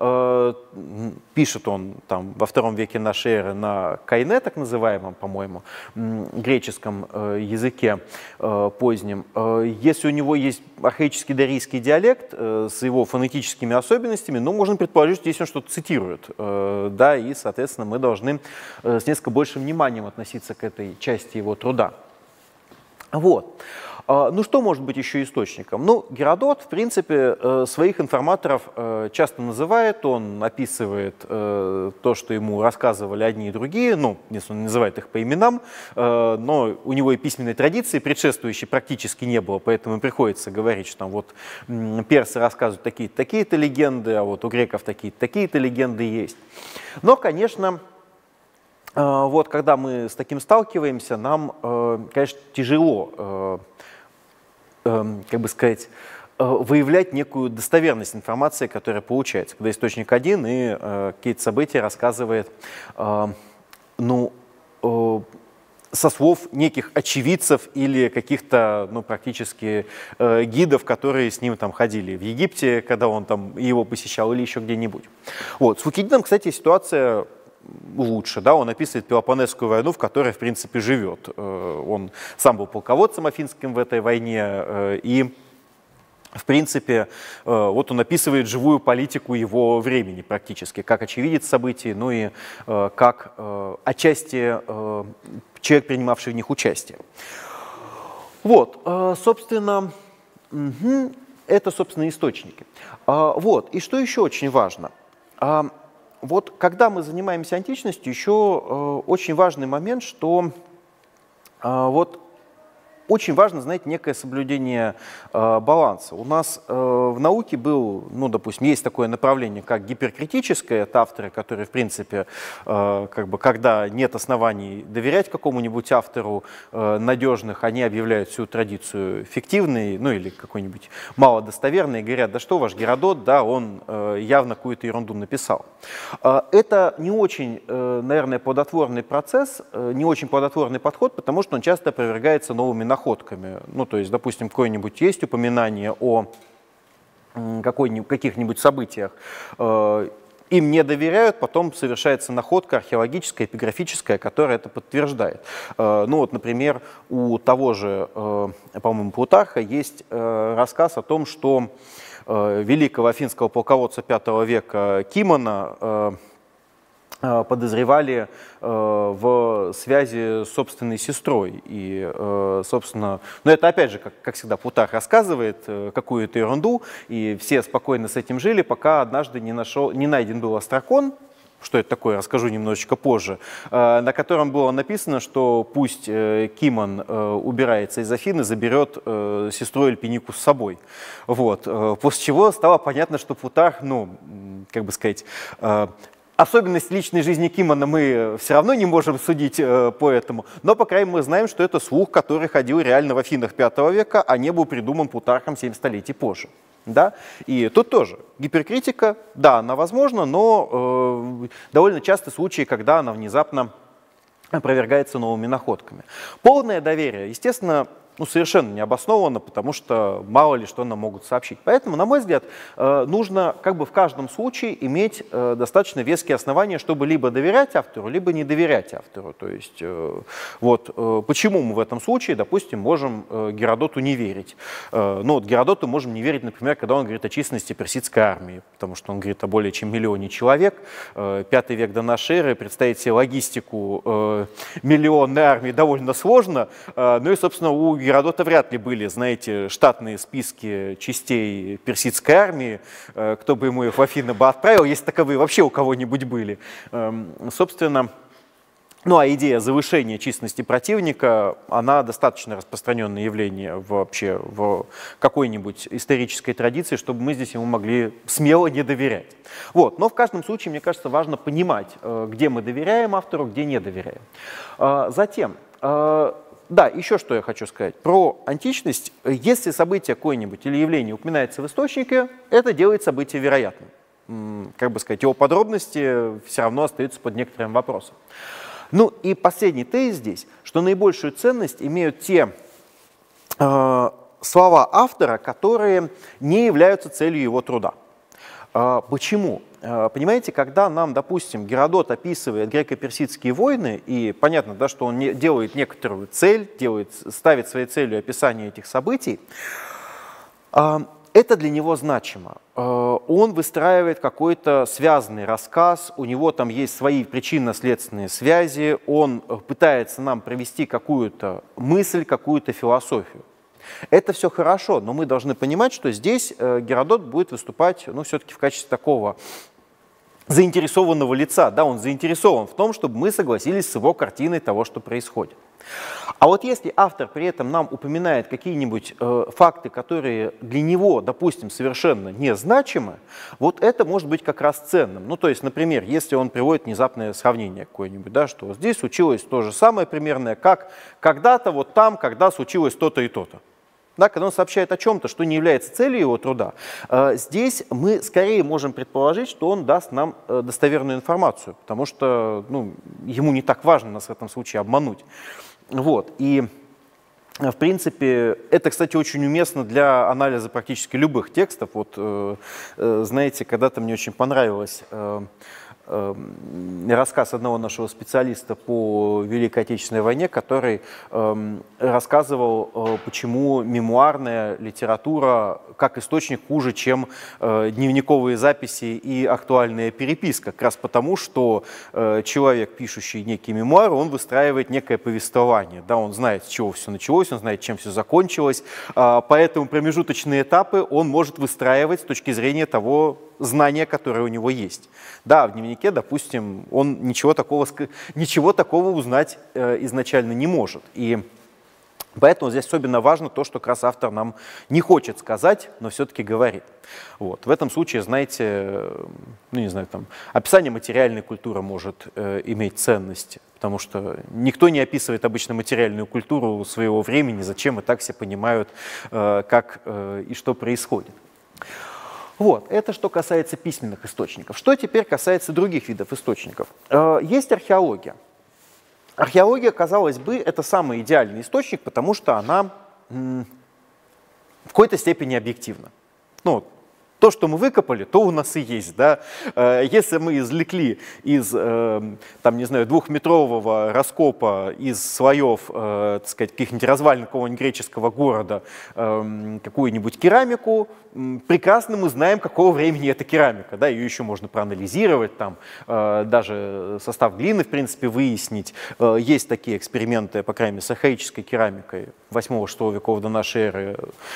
пишет он там во втором веке нашей эры на кайне, так называемом, по-моему, греческом языке позднем, если у него есть архаический дарийский диалект с его фонетическими особенностями, ну, можно предположить, что здесь он что-то цитирует, да, и, соответственно, Соответственно, мы должны с несколько большим вниманием относиться к этой части его труда. Вот. Ну, что может быть еще источником? Ну, Геродот, в принципе, своих информаторов часто называет, он описывает то, что ему рассказывали одни и другие, ну, если он называет их по именам, но у него и письменной традиции предшествующей практически не было, поэтому приходится говорить, что там вот персы рассказывают такие-то, такие-то легенды, а вот у греков такие-то, такие-то легенды есть. Но, конечно, вот когда мы с таким сталкиваемся, нам, конечно, тяжело, как бы сказать, выявлять некую достоверность информации, которая получается, когда источник один и какие-то события рассказывает, ну, со слов неких очевидцев или каких-то, ну, практически э, гидов, которые с ним там ходили в Египте, когда он там его посещал, или еще где-нибудь. Вот. С Фукидидом, кстати, ситуация лучше, да, он описывает Пелопоннесскую войну, в которой, в принципе, живет. Э, он сам был полководцем афинским в этой войне, э, и в принципе, вот он описывает живую политику его времени практически, как очевидец событий, ну и как отчасти человек, принимавший в них участие. Вот, собственно, это, собственно, источники. Вот, и что еще очень важно? Вот, когда мы занимаемся античностью, еще очень важный момент, что вот очень важно, знаете, некое соблюдение э, баланса. У нас э, в науке был, ну, допустим, есть такое направление, как гиперкритическое. Это авторы, которые, в принципе, э, как бы, когда нет оснований доверять какому-нибудь автору э, надежных, они объявляют всю традицию фиктивной, ну, или какой-нибудь малодостоверной, и говорят, да что ваш Геродот, да, он э, явно какую-то ерунду написал. Э, это не очень, э, наверное, плодотворный процесс, э, не очень плодотворный подход, потому что он часто опровергается новыми находками. находками. Ну, то есть, допустим, какое-нибудь есть упоминание о каких-нибудь событиях, э, им не доверяют, потом совершается находка археологическая, эпиграфическая, которая это подтверждает. Э, ну, вот, например, у того же, э, по-моему, Плутарха есть э, рассказ о том, что э, великого афинского полководца пятого века Кимона э, подозревали э, в связи с собственной сестрой. И, э, собственно, но это опять же, как, как всегда, Плутарх рассказывает э, какую-то ерунду, и все спокойно с этим жили, пока однажды не, нашел, не найден был Остракон. Что это такое, расскажу немножечко позже, э, на котором было написано, что пусть э, Кимон э, убирается из Афины, заберет э, сестру Эльпинику с собой. Вот. Э, после чего стало понятно, что Плутарх, ну, как бы сказать, э, особенность личной жизни Кимона мы все равно не можем судить э, по этому, но, по крайней мере, мы знаем, что это слух, который ходил реально в Афинах пятого века, а не был придуман Плутархом семь столетий позже. Да? И тут тоже гиперкритика, да, она возможна, но э, довольно часто случаи, когда она внезапно опровергается новыми находками. Полное доверие, естественно, ну, совершенно не обоснованно, потому что мало ли что нам могут сообщить. Поэтому, на мой взгляд, нужно как бы в каждом случае иметь достаточно веские основания, чтобы либо доверять автору, либо не доверять автору. То есть, вот почему мы в этом случае, допустим, можем Геродоту не верить. Ну, вот Геродоту можем не верить, например, когда он говорит о численности персидской армии, потому что он говорит о более чем миллионе человек. Пятый век до нашей эры, представить себе логистику миллионной армии довольно сложно. Ну и, собственно, у Геродота вряд ли были, знаете, штатные списки частей персидской армии, кто бы ему их в Афины бы отправил, если таковые вообще у кого-нибудь были. Собственно, ну а идея завышения численности противника, она достаточно распространенное явление вообще в какой-нибудь исторической традиции, чтобы мы здесь ему могли смело не доверять. Вот. Но в каждом случае, мне кажется, важно понимать, где мы доверяем автору, где не доверяем. Затем, да, еще что я хочу сказать. Про античность. Если событие какое-нибудь или явление упоминается в источнике, это делает событие вероятным. Как бы сказать, его подробности все равно остаются под некоторым вопросом. Ну и последний тезис здесь, что наибольшую ценность имеют те э, слова автора, которые не являются целью его труда. Э, почему? Понимаете, когда нам, допустим, Геродот описывает греко-персидские войны, и понятно, да, что он не, делает некоторую цель, делает, ставит своей целью описание этих событий, это для него значимо. Он выстраивает какой-то связанный рассказ, у него там есть свои причинно-следственные связи, он пытается нам провести какую-то мысль, какую-то философию. Это все хорошо, но мы должны понимать, что здесь Геродот будет выступать, ну, все-таки в качестве такого заинтересованного лица. Да, он заинтересован в том, чтобы мы согласились с его картиной того, что происходит. А вот если автор при этом нам упоминает какие-нибудь э, факты, которые для него, допустим, совершенно незначимы, вот это может быть как раз ценным. Ну, то есть, например, если он приводит внезапное сравнение какое-нибудь, да, что здесь случилось то же самое примерное, как когда-то вот там, когда случилось то-то и то-то. Да, когда он сообщает о чем-то, что не является целью его труда, э, здесь мы скорее можем предположить, что он даст нам э, достоверную информацию, потому что ну, ему не так важно нас в этом случае обмануть. Вот. И, в принципе, это, кстати, очень уместно для анализа практически любых текстов. Вот, э, э, знаете, когда-то мне очень понравилось э, э, рассказ одного нашего специалиста по Великой Отечественной войне, который э, рассказывал, э, почему мемуарная литература как источник хуже, чем э, дневниковые записи и актуальная переписка. Как раз потому, что э, человек, пишущий некие мемуары, он выстраивает некое повествование. Да, он знает, с чего все началось, он знает, чем все закончилось. Э, поэтому промежуточные этапы он может выстраивать с точки зрения того знания, которое у него есть. Да, в дневнике, допустим, он ничего такого, ничего такого узнать э, изначально не может. И поэтому здесь особенно важно то, что как раз автор нам не хочет сказать, но все-таки говорит. Вот. В этом случае, знаете, ну не знаю, там, описание материальной культуры может э, иметь ценность, потому что никто не описывает обычно материальную культуру своего времени, зачем и так все понимают, э, как э, и что происходит. Вот, это что касается письменных источников. Что теперь касается других видов источников? Э, есть археология. Археология, казалось бы, это самый идеальный источник, потому что она м, в какой-то степени объективна. Ну, то, что мы выкопали, то у нас и есть. Да? Если мы извлекли из, там, не знаю, двухметрового раскопа из слоев, так сказать, каких-нибудь развалин какого-нибудь греческого города какую-нибудь керамику, прекрасно мы знаем, какого времени эта керамика. Да? Ее еще можно проанализировать, там, даже состав глины, в принципе, выяснить. Есть такие эксперименты, по крайней мере, с архаической керамикой восьмого-шестого веков до нашей эры.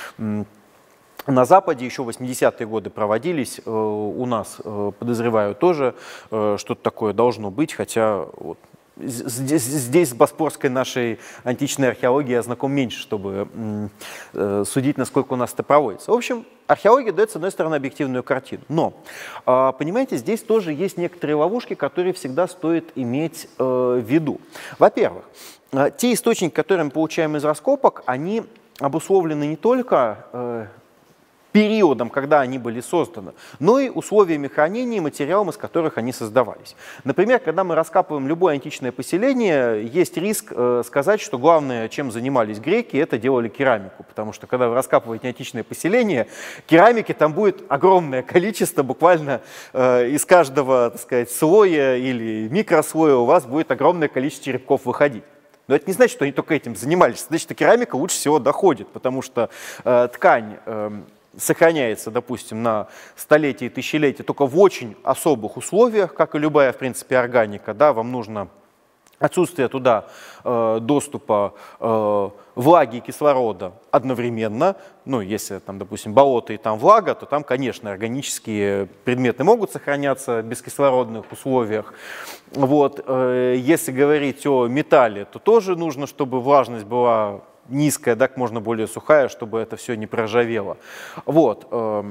На Западе еще в восьмидесятые годы проводились, у нас, подозреваю, тоже что-то такое должно быть, хотя вот, здесь, здесь с босфорской нашей античной археологией я знаком меньше, чтобы э, судить, насколько у нас это проводится. В общем, археология дает, с одной стороны, объективную картину. Но, э, понимаете, здесь тоже есть некоторые ловушки, которые всегда стоит иметь э, в виду. Во-первых, э, те источники, которые мы получаем из раскопок, они обусловлены не только э, периодом, когда они были созданы, но и условиями хранения и материалом, из которых они создавались. Например, когда мы раскапываем любое античное поселение, есть риск э, сказать, что главное, чем занимались греки, это делали керамику. Потому что когда вы раскапываете античное поселение, керамики там будет огромное количество, буквально э, из каждого, так сказать, слоя или микрослоя у вас будет огромное количество черепков выходить. Но это не значит, что они только этим занимались. Значит, что керамика лучше всего доходит, потому что э, ткань э, сохраняется, допустим, на столетия и тысячелетия только в очень особых условиях, как и любая, в принципе, органика. Да, вам нужно отсутствие туда э, доступа э, влаги и кислорода одновременно. Ну, если там, допустим, болото и там влага, то там, конечно, органические предметы могут сохраняться в бескислородных условиях. Вот. Э, если говорить о металле, то тоже нужно, чтобы влажность была низкая, да, как можно более сухая, чтобы это все не проржавело. Вот.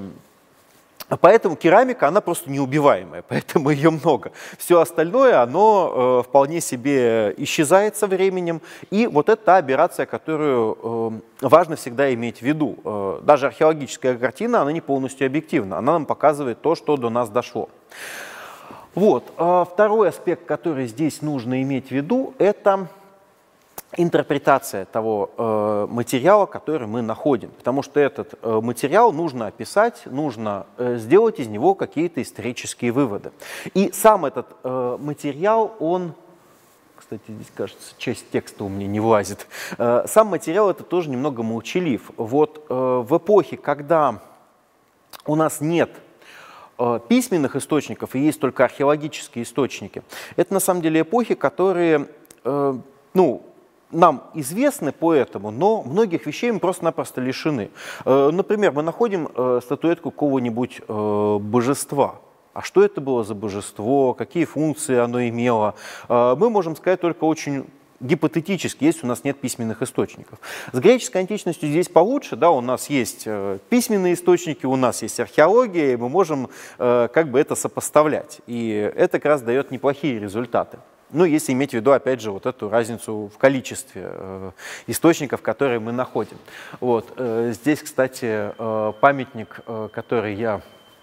Поэтому керамика, она просто неубиваемая, поэтому ее много. Все остальное, оно э, вполне себе исчезает со временем. И вот это та операция, которую э, важно всегда иметь в виду. Э, даже археологическая картина, она не полностью объективна. Она нам показывает то, что до нас дошло. Вот. Э, второй аспект, который здесь нужно иметь в виду, это интерпретация того э, материала, который мы находим. Потому что этот э, материал нужно описать, нужно э, сделать из него какие-то исторические выводы. И сам этот э, материал, он, кстати, здесь, кажется, часть текста у меня не влазит, э, сам материал это тоже немного молчалив. Вот э, в эпохе, когда у нас нет э, письменных источников и есть только археологические источники, это на самом деле эпохи, которые, э, ну, нам известны поэтому, но многих вещей мы просто-напросто лишены. Например, мы находим статуэтку какого-нибудь божества. А что это было за божество, какие функции оно имело, мы можем сказать только очень гипотетически, если у нас нет письменных источников. С греческой античностью здесь получше, да, у нас есть письменные источники, у нас есть археология, и мы можем как бы это сопоставлять. И это как раз дает неплохие результаты. Ну, если иметь в виду, опять же, вот эту разницу в количестве э, источников, которые мы находим. Вот. Э, здесь, кстати, э, памятник, э, который я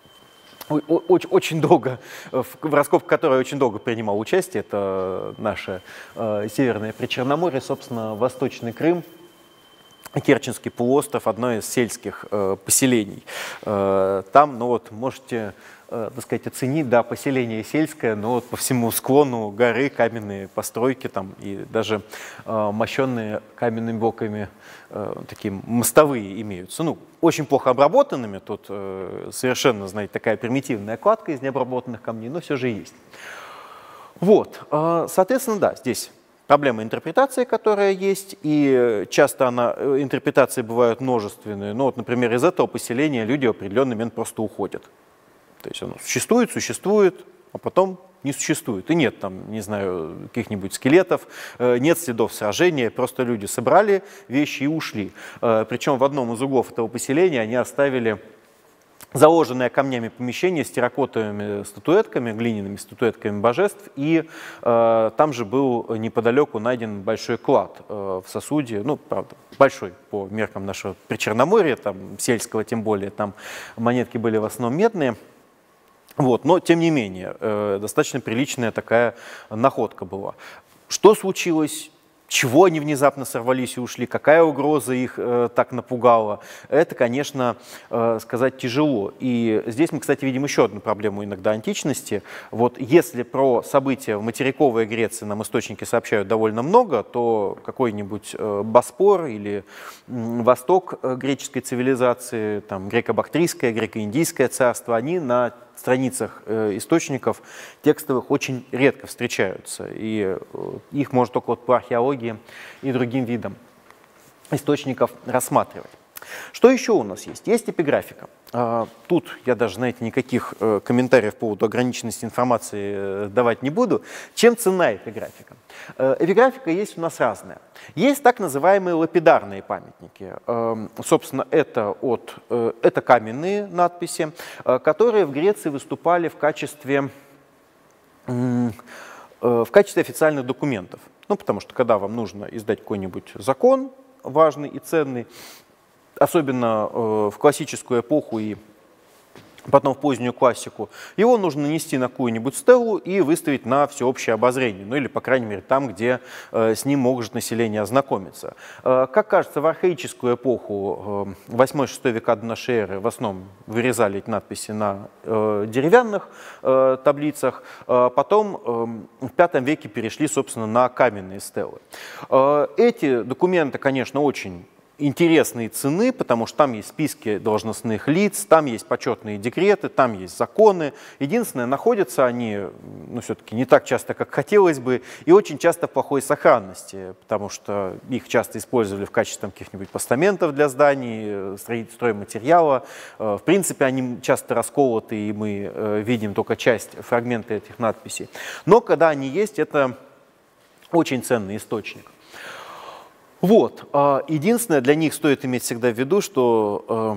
очень, очень долго, в, в раскопках которой я очень долго принимал участие, это наше э, Северное Причерноморье, собственно, Восточный Крым, Керченский полуостров, одно из сельских э, поселений. Э, там, ну вот, можете, э, так сказать, оценить, да, поселение сельское, но вот по всему склону горы каменные постройки там и даже э, мощенные каменными блоками э, такие мостовые имеются. Ну, очень плохо обработанными, тут э, совершенно, знаете, такая примитивная кладка из необработанных камней, но все же есть. Вот, э, соответственно, да, здесь проблема интерпретации, которая есть, и часто она, интерпретации бывают множественные. Ну, вот, например, из этого поселения люди в определенный момент просто уходят. То есть оно существует, существует, а потом не существует. И нет там, не знаю, каких-нибудь скелетов, нет следов сражения, просто люди собрали вещи и ушли. Причем в одном из углов этого поселения они оставили заложенное камнями помещение с терракотовыми статуэтками, глиняными статуэтками божеств, и э, там же был неподалеку найден большой клад э, в сосуде, ну, правда, большой по меркам нашего Причерноморья, там, сельского тем более, там монетки были в основном медные, вот, но тем не менее, э, достаточно приличная такая находка была. Что случилось? Чего они внезапно сорвались и ушли, какая угроза их э, так напугала, это, конечно, э, сказать тяжело. И здесь мы, кстати, видим еще одну проблему иногда античности. Вот если про события в материковой Греции нам источники сообщают довольно много, то какой-нибудь э, Боспор или э, восток э, греческой цивилизации, там, греко-бактрийское, греко-индийское царство, они на страницах э, источников текстовых очень редко встречаются. И э, их можно только вот по археологии и другим видам источников рассматривать. Что еще у нас есть? Есть эпиграфика. Тут я даже, знаете, никаких комментариев по поводу ограниченности информации давать не буду. Чем ценна эпиграфика? Эпиграфика есть у нас разная. Есть так называемые лапидарные памятники. Собственно, это, от, это каменные надписи, которые в Греции выступали в качестве, в качестве официальных документов. Ну, потому что когда вам нужно издать какой-нибудь закон важный и ценный, особенно э, в классическую эпоху и потом в позднюю классику, его нужно нанести на какую-нибудь стелу и выставить на всеобщее обозрение, ну или, по крайней мере, там, где э, с ним может население ознакомиться. Э, как кажется, в архаическую эпоху, э, восьмой-шестой века до нашей эры, в основном вырезали эти надписи на э, деревянных э, таблицах, э, потом э, в пятом веке перешли, собственно, на каменные стелы. Э, эти документы, конечно, очень интересные цены, потому что там есть списки должностных лиц, там есть почетные декреты, там есть законы. Единственное, находятся они, ну, все-таки не так часто, как хотелось бы, и очень часто в плохой сохранности, потому что их часто использовали в качестве каких-нибудь постаментов для зданий, стройматериала. В принципе, они часто расколоты, и мы видим только часть, фрагменты этих надписей. Но когда они есть, это очень ценный источник. Вот. Единственное, для них стоит иметь всегда в виду, что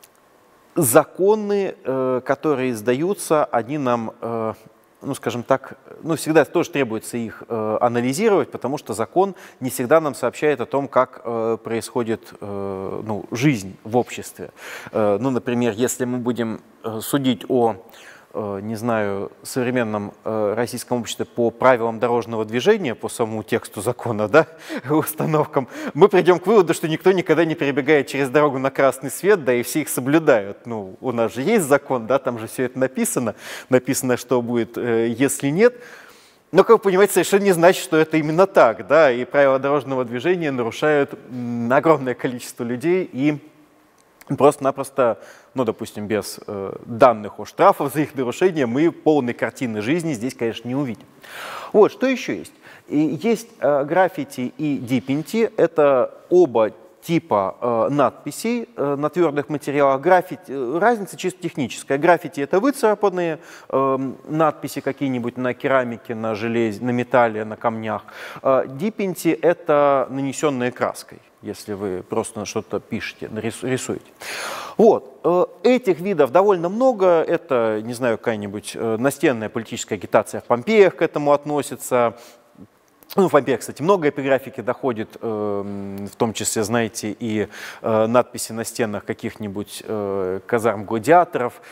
законы, которые издаются, они нам, ну, скажем так, ну, всегда тоже требуется их анализировать, потому что закон не всегда нам сообщает о том, как происходит, ну, жизнь в обществе. Ну, например, если мы будем судить о, не знаю, современном российском обществе по правилам дорожного движения, по самому тексту закона, да, установкам, мы придем к выводу, что никто никогда не перебегает через дорогу на красный свет, да, и все их соблюдают. Ну, у нас же есть закон, да, там же все это написано, написано, что будет, если нет. Но, как вы понимаете, совершенно не значит, что это именно так, да, и правила дорожного движения нарушают огромное количество людей, и просто-напросто, ну, допустим, без э, данных о штрафах за их нарушение мы полной картины жизни здесь, конечно, не увидим. Вот, что еще есть? И есть э, граффити и диппинти. Это оба типа э, надписей э, на твердых материалах. Граффити, э, разница чисто техническая. Граффити — это выцарапанные э, надписи какие-нибудь на керамике, на железе, на металле, на камнях. Э, диппинти — это нанесенные краской, если вы просто что-то пишете, рисуете. Вот. Этих видов довольно много. Это, не знаю, какая-нибудь настенная политическая агитация в Помпеях к этому относится. Ну, в Помпеях, кстати, много эпиграфики доходит, в том числе, знаете, и надписи на стенах каких-нибудь казарм гладиаторов.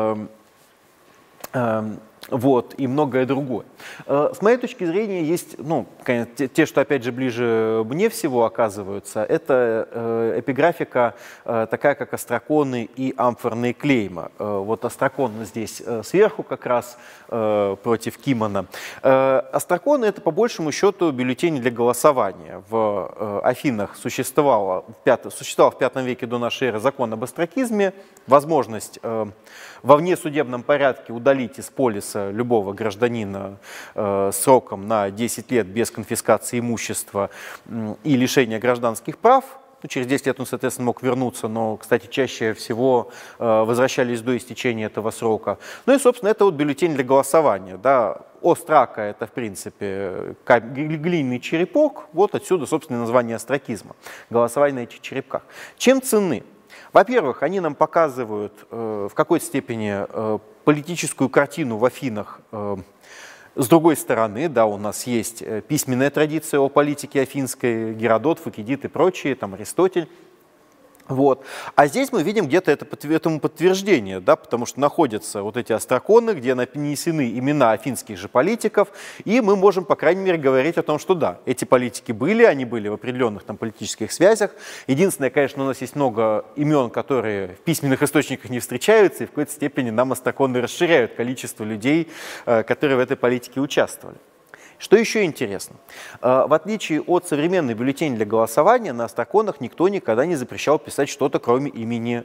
Вот, и многое другое. С моей точки зрения, есть, ну, те, те, что, опять же, ближе мне всего оказываются, это эпиграфика такая, как остроконы и амфорные клейма. Вот острокон здесь сверху как раз против Кимона. Остроконы — это, по большему счету, бюллетени для голосования. В Афинах существовало в, пятом, существовал в пятом веке до нашей эры закон об остракизме, возможность во внесудебном порядке удалить из полиса любого гражданина э, сроком на десять лет без конфискации имущества э, и лишения гражданских прав. Ну, через десять лет он, соответственно, мог вернуться, но, кстати, чаще всего э, возвращались до истечения этого срока. Ну и, собственно, это вот бюллетень для голосования. Да. Острака — это, в принципе, глиняный черепок. Вот отсюда, собственно, название остракизма. Голосование на этих черепках. Чем ценны? Во-первых, они нам показывают э, в какой-то степени э, политическую картину в Афинах. Э, с другой стороны, да, у нас есть письменная традиция о политике афинской, Геродот, Фукидид и прочие, там Аристотель. Вот. А здесь мы видим где-то это, этому подтверждение, да, потому что находятся вот эти остроконы, где нанесены имена афинских же политиков, и мы можем, по крайней мере, говорить о том, что да, эти политики были, они были в определенных там политических связях. Единственное, конечно, у нас есть много имен, которые в письменных источниках не встречаются, и в какой-то степени нам остроконы расширяют количество людей, которые в этой политике участвовали. Что еще интересно? В отличие от современных бюллетеней для голосования, на остаконах никто никогда не запрещал писать что-то, кроме имени,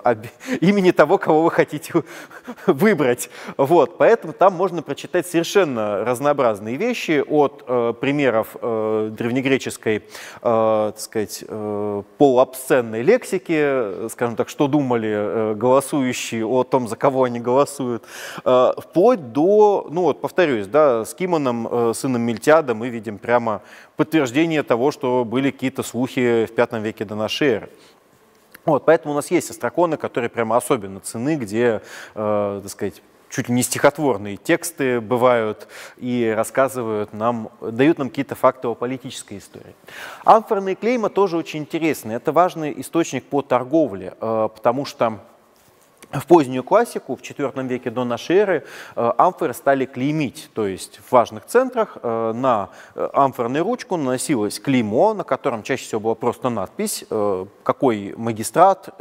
имени того, кого вы хотите выбрать. Вот, поэтому там можно прочитать совершенно разнообразные вещи, от примеров древнегреческой, так сказать, полуобсценной лексики, скажем так, что думали голосующие о том, за кого они голосуют, вплоть до, ну вот, повторюсь, да, с Кимоном, сыном Мильтиада, мы видим прямо подтверждение того, что были какие-то слухи в пятом веке до нашей эры. Вот, поэтому у нас есть остроконы, которые прямо особенно ценны, где, э, так сказать, чуть ли не стихотворные тексты бывают и рассказывают нам, дают нам какие-то факты о политической истории. Амфорные клейма тоже очень интересны. Это важный источник по торговле, э, потому что в позднюю классику, в четвёртом веке до нашей эры, амфоры стали клеймить, то есть в важных центрах на амфорную ручку наносилось клеймо, на котором чаще всего была просто надпись, какой магистрат,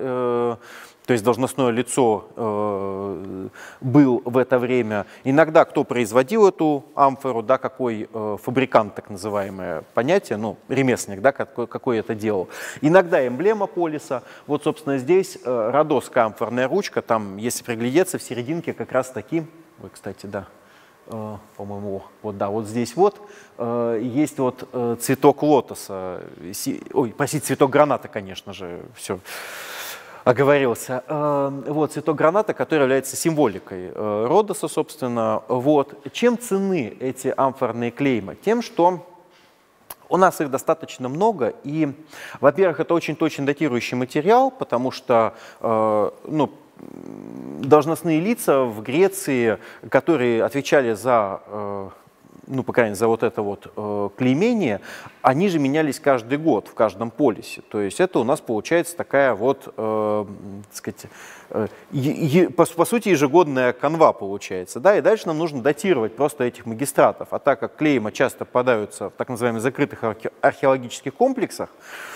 то есть должностное лицо э, был в это время. Иногда кто производил эту амфору, да, какой э, фабрикант, так называемое понятие, ну, ремесленник, да, какой, какой это делал. Иногда эмблема полиса. Вот, собственно, здесь э, родосская амфорная ручка, там, если приглядеться, в серединке как раз таки, ой, кстати, да, э, по-моему, вот, да, вот здесь вот, э, есть вот э, цветок лотоса, си, ой, простите, цветок граната, конечно же, все. Оговорился. Вот, цветок граната, который является символикой Родоса, собственно. Вот. Чем ценны эти амфорные клейма? Тем, что у нас их достаточно много, и, во-первых, это очень точно датирующий материал, потому что, ну, должностные лица в Греции, которые отвечали за, ну, по крайней мере, за вот это вот э, клеймение, они же менялись каждый год в каждом полисе. То есть это у нас получается такая вот, э, так сказать, э, е, по, по сути, ежегодная канва получается. Да? И дальше нам нужно датировать просто этих магистратов. А так как клейма часто попадаются в так называемых закрытых архе, археологических комплексах,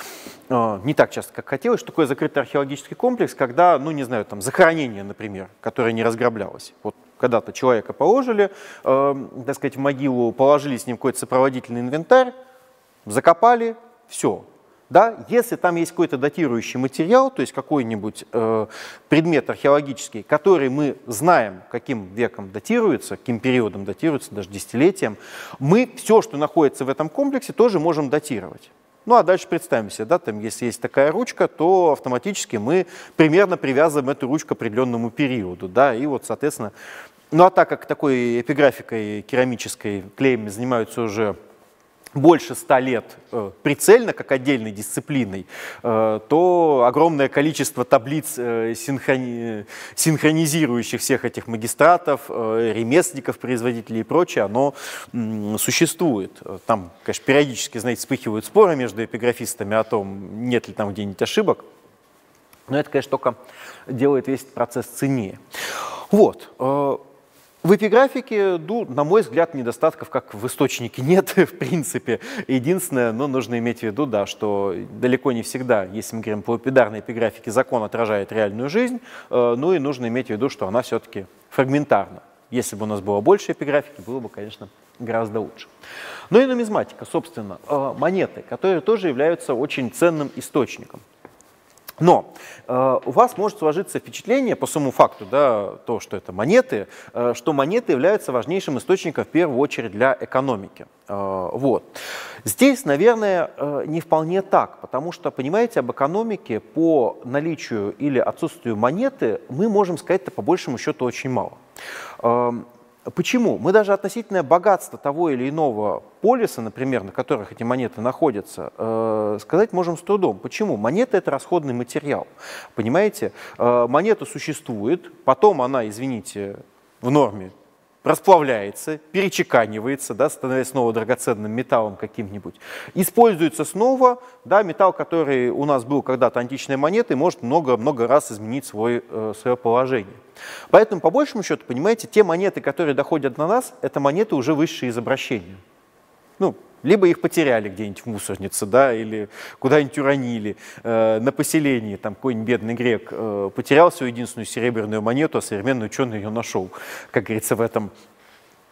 э, не так часто, как хотелось, что такое закрытый археологический комплекс, когда, ну не знаю, там захоронение, например, которое не разграблялось. Вот когда-то человека положили, э, так сказать, в могилу, положили с ним какой-то сопроводительный инвентарь, закопали, все. Да? Если там есть какой-то датирующий материал, то есть какой-нибудь э, предмет археологический, который мы знаем, каким веком датируется, каким периодом датируется, даже десятилетием, мы все, что находится в этом комплексе, тоже можем датировать. Ну а дальше представим себе, да, там, если есть такая ручка, то автоматически мы примерно привязываем эту ручку к определенному периоду. Да, и вот, соответственно, ну а так как такой эпиграфикой керамической клеями занимаются уже больше ста лет э, прицельно, как отдельной дисциплиной, э, то огромное количество таблиц, э, синхрони... синхронизирующих всех этих магистратов, э, ремесленников, производителей и прочее, оно м, существует. Там, конечно, периодически, знаете, вспыхивают споры между эпиграфистами о том, нет ли там где-нибудь ошибок, но это, конечно, только делает весь этот процесс ценнее. Вот. Э, В эпиграфике, ну, на мой взгляд, недостатков, как в источнике, нет, в принципе. Единственное, ну, нужно иметь в виду, да, что далеко не всегда, если мы говорим по лапидарной эпиграфике, закон отражает реальную жизнь, э, ну и нужно иметь в виду, что она все-таки фрагментарна. Если бы у нас было больше эпиграфики, было бы, конечно, гораздо лучше. Ну и нумизматика, собственно, э, монеты, которые тоже являются очень ценным источником. Но э, у вас может сложиться впечатление по самому факту, да, то, что это монеты, э, что монеты являются важнейшим источником в первую очередь для экономики. Э, вот. Здесь, наверное, э, не вполне так, потому что, понимаете, об экономике по наличию или отсутствию монеты мы можем сказать-то по большему счету очень мало. Э, Почему? Мы даже относительное богатство того или иного полиса, например, на которых эти монеты находятся, э, сказать можем с трудом. Почему? Монета — это расходный материал. Понимаете? Э, монета существует, потом она, извините, в норме расплавляется, перечеканивается, да, становясь снова драгоценным металлом каким-нибудь, используется снова, да, металл, который у нас был когда-то античной монетой, может много-много раз изменить свой, э, свое положение. Поэтому, по большему счету, понимаете, те монеты, которые доходят до нас, это монеты уже высшие из обращения. Ну, либо их потеряли где-нибудь в мусорнице, да, или куда-нибудь уронили. Э, на поселении там какой-нибудь бедный грек э, потерял свою единственную серебряную монету, а современный ученый ее нашел, как говорится, в этом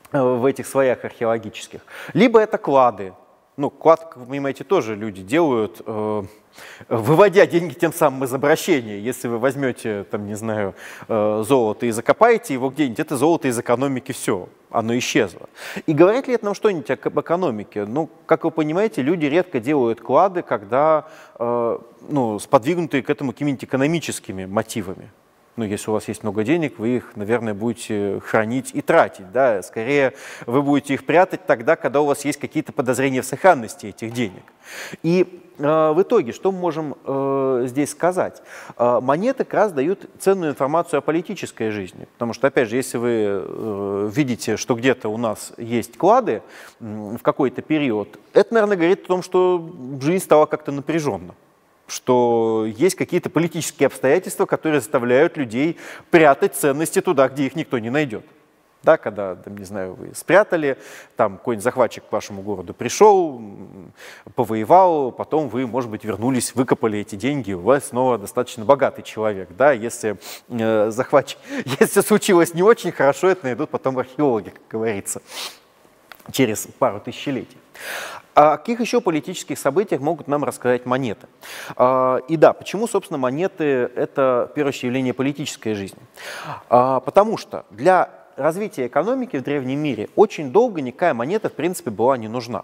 в этих слоях археологических, либо это клады. Ну, клад, как вы понимаете, тоже люди делают, э, выводя деньги тем самым из обращения. Если вы возьмете, там, не знаю, э, золото и закопаете его где-нибудь, это золото из экономики, все, оно исчезло. И говорит ли это нам что-нибудь об экономике? Ну, как вы понимаете, люди редко делают клады, когда э, ну, сподвигнуты к этому какими-нибудь экономическими мотивами. Ну, если у вас есть много денег, вы их, наверное, будете хранить и тратить. Да? Скорее, вы будете их прятать тогда, когда у вас есть какие-то подозрения в сохранности этих денег. И э, в итоге, что мы можем э, здесь сказать? Э, монеты как раз дают ценную информацию о политической жизни. Потому что, опять же, если вы э, видите, что где-то у нас есть клады э, в какой-то период, это, наверное, говорит о том, что жизнь стала как-то напряженна, что есть какие-то политические обстоятельства, которые заставляют людей прятать ценности туда, где их никто не найдет. Да, когда, там, не знаю, вы спрятали, там какой-нибудь захватчик к вашему городу пришел, повоевал, потом вы, может быть, вернулись, выкопали эти деньги, у вас снова достаточно богатый человек. Да, если э, захватчик, если случилось не очень хорошо, это найдут потом археологи, как говорится, через пару тысячелетий. О каких еще политических событиях могут нам рассказать монеты? И да, почему, собственно, монеты – это, в первую очередь, явление политической жизни? Потому что для развития экономики в древнем мире очень долго никакая монета, в принципе, была не нужна.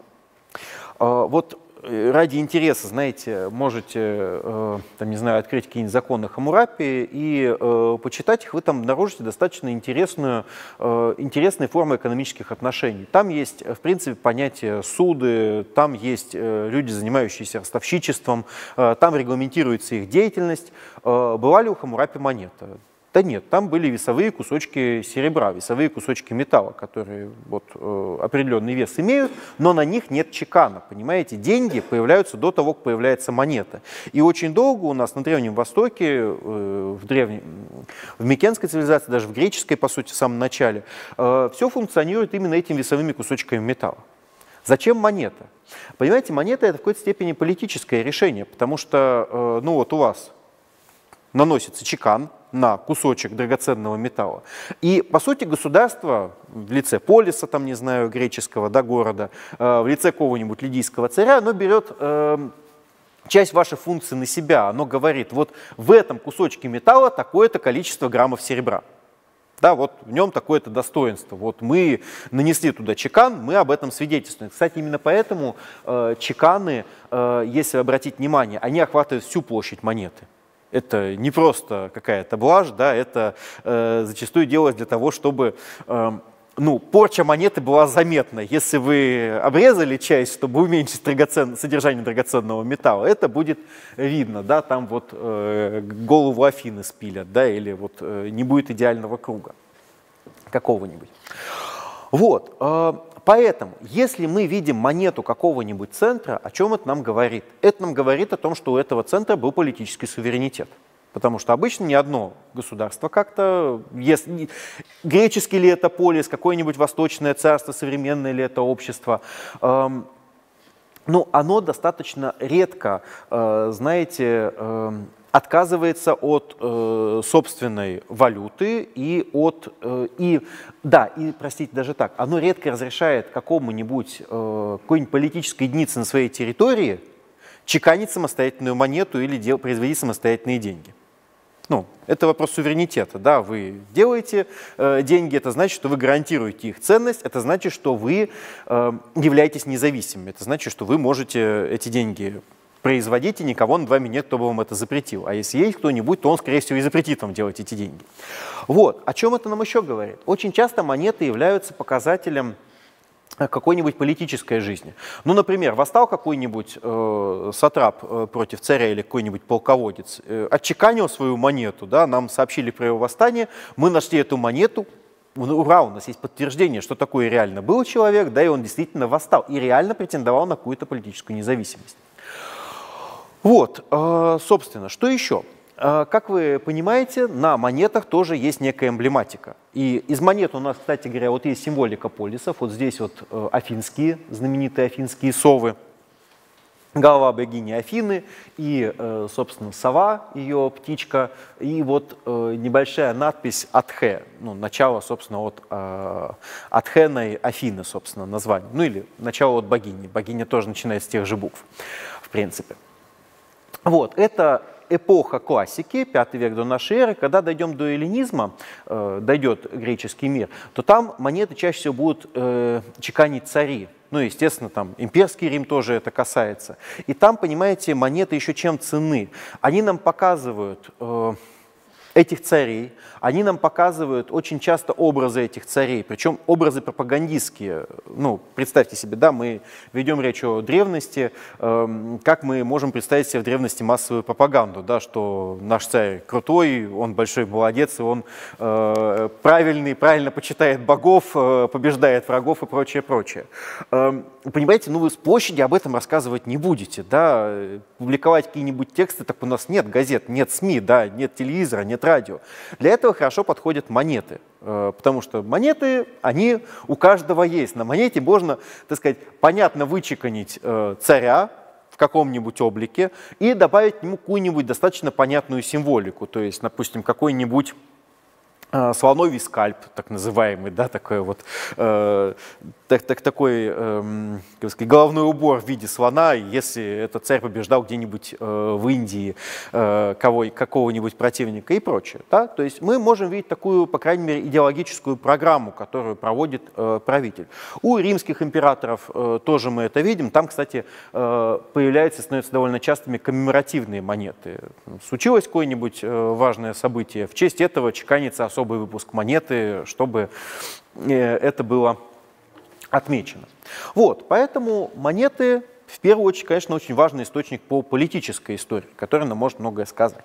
Вот ради интереса, знаете, можете, там, не знаю, открыть какие-нибудь законы Хаммурапи и э, почитать их, вы там обнаружите достаточно интересную, э, интересные формы экономических отношений. Там есть, в принципе, понятие суды, там есть э, люди, занимающиеся ростовщичеством, э, там регламентируется их деятельность. Э, была ли у Хаммурапи монета? Да нет, там были весовые кусочки серебра, весовые кусочки металла, которые вот, э, определенный вес имеют, но на них нет чекана. Понимаете, деньги появляются до того, как появляется монета. И очень долго у нас на Древнем Востоке, э, в, древнем, в микенской цивилизации, даже в греческой, по сути, в самом начале, э, все функционирует именно этими весовыми кусочками металла. Зачем монета? Понимаете, монета – это в какой-то степени политическое решение, потому что э, ну вот у вас наносится чекан на кусочек драгоценного металла. И, по сути, государство в лице полиса, там, не знаю, греческого, да, города, э, в лице какого-нибудь лидийского царя, оно берет э, часть вашей функции на себя. Оно говорит, вот в этом кусочке металла такое-то количество граммов серебра. Да, вот в нем такое-то достоинство. Вот мы нанесли туда чекан, мы об этом свидетельствуем. Кстати, именно поэтому э, чеканы, э, если обратить внимание, они охватывают всю площадь монеты. Это не просто какая-то блажь, да, это э, зачастую делалось для того, чтобы э, ну, порча монеты была заметна. Если вы обрезали часть, чтобы уменьшить драгоцен... содержание драгоценного металла, это будет видно, да, там вот э, голову Афины спилят, да, или вот э, не будет идеального круга какого-нибудь. Вот. Э, Поэтому, если мы видим монету какого-нибудь центра, о чем это нам говорит? Это нам говорит о том, что у этого центра был политический суверенитет. Потому что обычно ни одно государство как-то, если, греческий ли это полис, какое-нибудь восточное царство, современное ли это общество, эм, ну, оно достаточно редко, э, знаете, э, отказывается от э, собственной валюты и от, э, и, да, и, простите, даже так, оно редко разрешает какому-нибудь, э, какой-нибудь политической единице на своей территории чеканить самостоятельную монету или дел, производить самостоятельные деньги. Ну, это вопрос суверенитета, да, вы делаете э, деньги, это значит, что вы гарантируете их ценность, это значит, что вы э, являетесь независимыми, это значит, что вы можете эти деньги производить, и никого над вами нет, кто бы вам это запретил. А если есть кто-нибудь, то он, скорее всего, и запретит вам делать эти деньги. Вот. О чем это нам еще говорит? Очень часто монеты являются показателем какой-нибудь политической жизни. Ну, например, восстал какой-нибудь э, сатрап э, против царя или какой-нибудь полководец, э, отчеканил свою монету, да, нам сообщили про его восстание, мы нашли эту монету, ура, у нас есть подтверждение, что такое реально был человек, да, и он действительно восстал, и реально претендовал на какую-то политическую независимость. Вот, э, собственно, что еще? Э, как вы понимаете, на монетах тоже есть некая эмблематика. И из монет у нас, кстати говоря, вот есть символика полисов. Вот здесь вот э, афинские, знаменитые афинские совы. голова богини Афины и, собственно, сова, ее птичка, и вот небольшая надпись Атхе, ну, начало, собственно, от Атхеной Афины, собственно, название, ну или начало от богини. Богиня тоже начинает с тех же букв, в принципе. Вот, это эпоха классики, пятый век до нашей эры. Когда дойдем до эллинизма, э, дойдет греческий мир, то там монеты чаще всего будут э, чеканить цари. Ну, естественно, там имперский Рим тоже это касается. И там, понимаете, монеты еще чем ценны. Они нам показывают э, этих царей, они нам показывают очень часто образы этих царей, причем образы пропагандистские. Ну, представьте себе, да, мы ведем речь о древности, э, как мы можем представить себе в древности массовую пропаганду, да, что наш царь крутой, он большой молодец, и он э, правильный, правильно почитает богов, э, побеждает врагов и прочее, прочее. Э, понимаете, ну вы с площади об этом рассказывать не будете, да, публиковать какие-нибудь тексты, так у нас нет газет, нет СМИ, да, нет телевизора, нет радио. Для этого хорошо подходят монеты, потому что монеты, они у каждого есть. На монете можно, так сказать, понятно вычеканить царя в каком-нибудь облике и добавить к нему какую-нибудь достаточно понятную символику, то есть, допустим, какой-нибудь слоновий скальп, так называемый, да, такой вот, э, так, так, такой э, как сказать, головной убор в виде слона, если этот царь побеждал где-нибудь э, в Индии э, кого, какого-нибудь противника и прочее. Да? То есть мы можем видеть такую, по крайней мере, идеологическую программу, которую проводит э, правитель. У римских императоров э, тоже мы это видим. Там, кстати, э, появляются, становятся довольно частыми коммеморативные монеты. Случилось какое-нибудь э, важное событие, в честь этого чеканится особый выпуск монеты, чтобы это было отмечено. Вот, поэтому монеты, в первую очередь, конечно, очень важный источник по политической истории, который нам может многое сказать.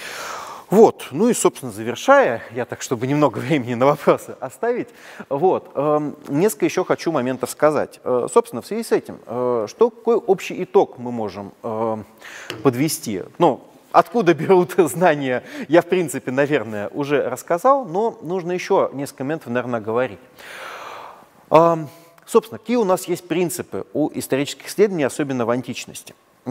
Вот, ну и, собственно, завершая, я так, чтобы немного времени на вопросы оставить, вот, э, несколько еще хочу моментов сказать. Э, собственно, в связи с этим, э, что, какой общий итог мы можем э, подвести? Ну, откуда берут знания, я, в принципе, наверное, уже рассказал, но нужно еще несколько моментов, наверное, говорить. Э, собственно, какие у нас есть принципы у исторических исследований, особенно в античности,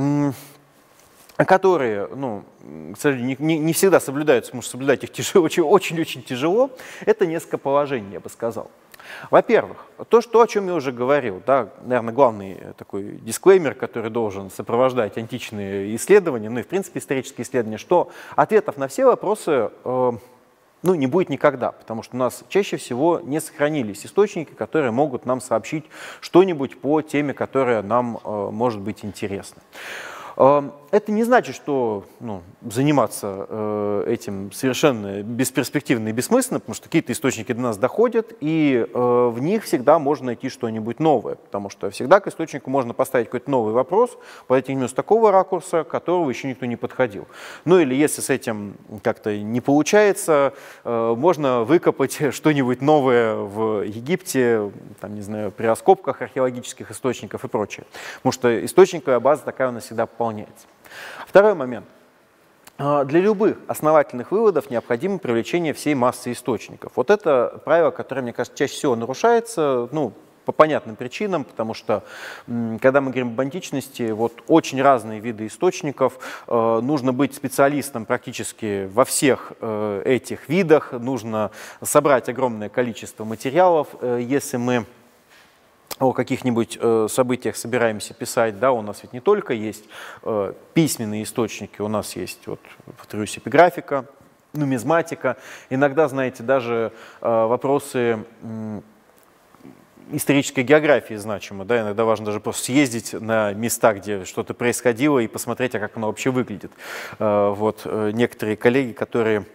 которые, ну, к сожалению, не, не всегда соблюдаются, потому что соблюдать их очень-очень тяжело. Это несколько положений, я бы сказал. Во-первых, то, что, о чем я уже говорил, да, наверное, главный такой дисклеймер, который должен сопровождать античные исследования, ну и, в принципе, исторические исследования, что ответов на все вопросы э, ну, не будет никогда, потому что у нас чаще всего не сохранились источники, которые могут нам сообщить что-нибудь по теме, которая нам э, может быть интересна. Это не значит, что ну, заниматься э, этим совершенно бесперспективно и бессмысленно, потому что какие-то источники до нас доходят, и э, в них всегда можно найти что-нибудь новое, потому что всегда к источнику можно поставить какой-то новый вопрос, подойти к нему с такого ракурса, к которого еще никто не подходил. Ну или если с этим как-то не получается, э, можно выкопать что-нибудь новое в Египте, там, не знаю, при раскопках археологических источников и прочее, потому что источниковая база такая у нас всегда пополняется. Второй момент. Для любых основательных выводов необходимо привлечение всей массы источников. Вот это правило, которое, мне кажется, чаще всего нарушается, ну, по понятным причинам, потому что, когда мы говорим об античности, вот очень разные виды источников, нужно быть специалистом практически во всех этих видах, нужно собрать огромное количество материалов, если мы о каких-нибудь э, событиях собираемся писать, да, у нас ведь не только есть э, письменные источники, у нас есть, вот, повторюсь, эпиграфика, нумизматика, иногда, знаете, даже э, вопросы э, исторической географии значимы, да, иногда важно даже просто съездить на места, где что-то происходило, и посмотреть, а как оно вообще выглядит. Э, вот, э, некоторые коллеги, которые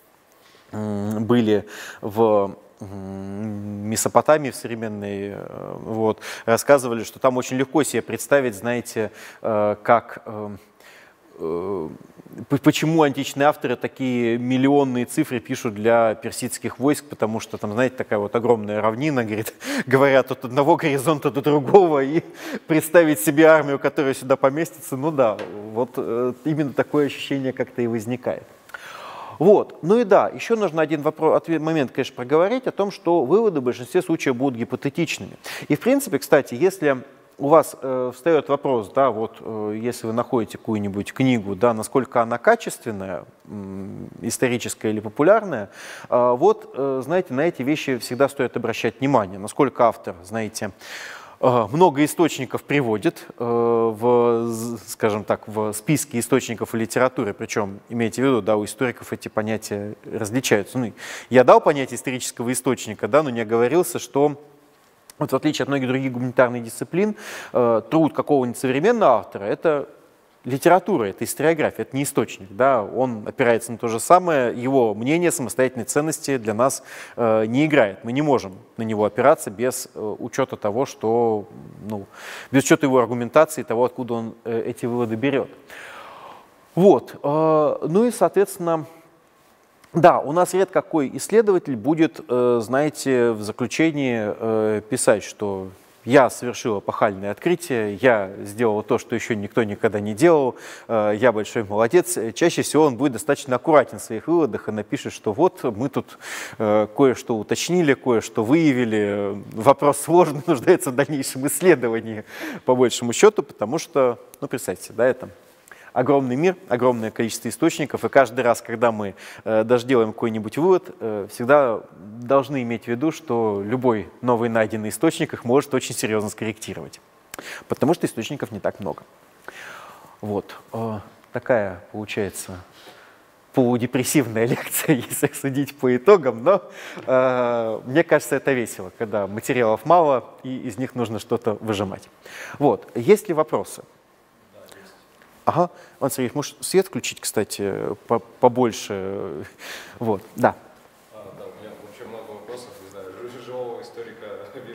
э, были в Месопотамии в современной, вот, рассказывали, что там очень легко себе представить, знаете, как, почему античные авторы такие миллионные цифры пишут для персидских войск, потому что там, знаете, такая вот огромная равнина, говорит, говорят от одного горизонта до другого, и представить себе армию, которая сюда поместится, ну да, вот именно такое ощущение как-то и возникает. Вот. Ну и да, еще нужно один вопрос, ответ, момент, конечно, проговорить о том, что выводы в большинстве случаев будут гипотетичными. И в принципе, кстати, если у вас э, встает вопрос, да, вот э, если вы находите какую-нибудь книгу, да, насколько она качественная, э, историческая или популярная, э, вот, э, знаете, на эти вещи всегда стоит обращать внимание, насколько автор, знаете, э, много источников приводит э, в, скажем так, в списке источников и литературы, причем, имейте в виду, да, у историков эти понятия различаются. Ну, я дал понятие исторического источника, да, но не оговорился, что вот в отличие от многих других гуманитарных дисциплин, э, труд какого-нибудь современного автора — это литература, это историография, это не источник. Да? Он опирается на то же самое, его мнение, самостоятельной ценности для нас э, не играет. Мы не можем на него опираться без э, учета того, что, ну, без учета его аргументации, того, откуда он э, эти выводы берет. Вот. Э, ну и, соответственно, да, у нас редко какой исследователь будет, э, знаете, в заключении э, писать, что я совершил эпохальное открытие, я сделал то, что еще никто никогда не делал, э, я большой молодец. Чаще всего он будет достаточно аккуратен в своих выводах и напишет, что вот мы тут э, кое-что уточнили, кое-что выявили, вопрос сложный, нуждается в дальнейшем исследовании, по большему счету, потому что, ну, представьте, да, это огромный мир, огромное количество источников, и каждый раз, когда мы э, даже делаем какой-нибудь вывод, э, всегда должны иметь в виду, что любой новый найденный источник их может очень серьезно скорректировать, потому что источников не так много. Вот. Э, такая получается полудепрессивная лекция, если судить по итогам, но э, мне кажется, это весело, когда материалов мало, и из них нужно что-то выжимать. Вот. Есть ли вопросы? Ага, Иван Сергеевич, может свет включить, кстати, побольше? Вот, да. А, да, у меня вообще много вопросов, не знаю, живого историка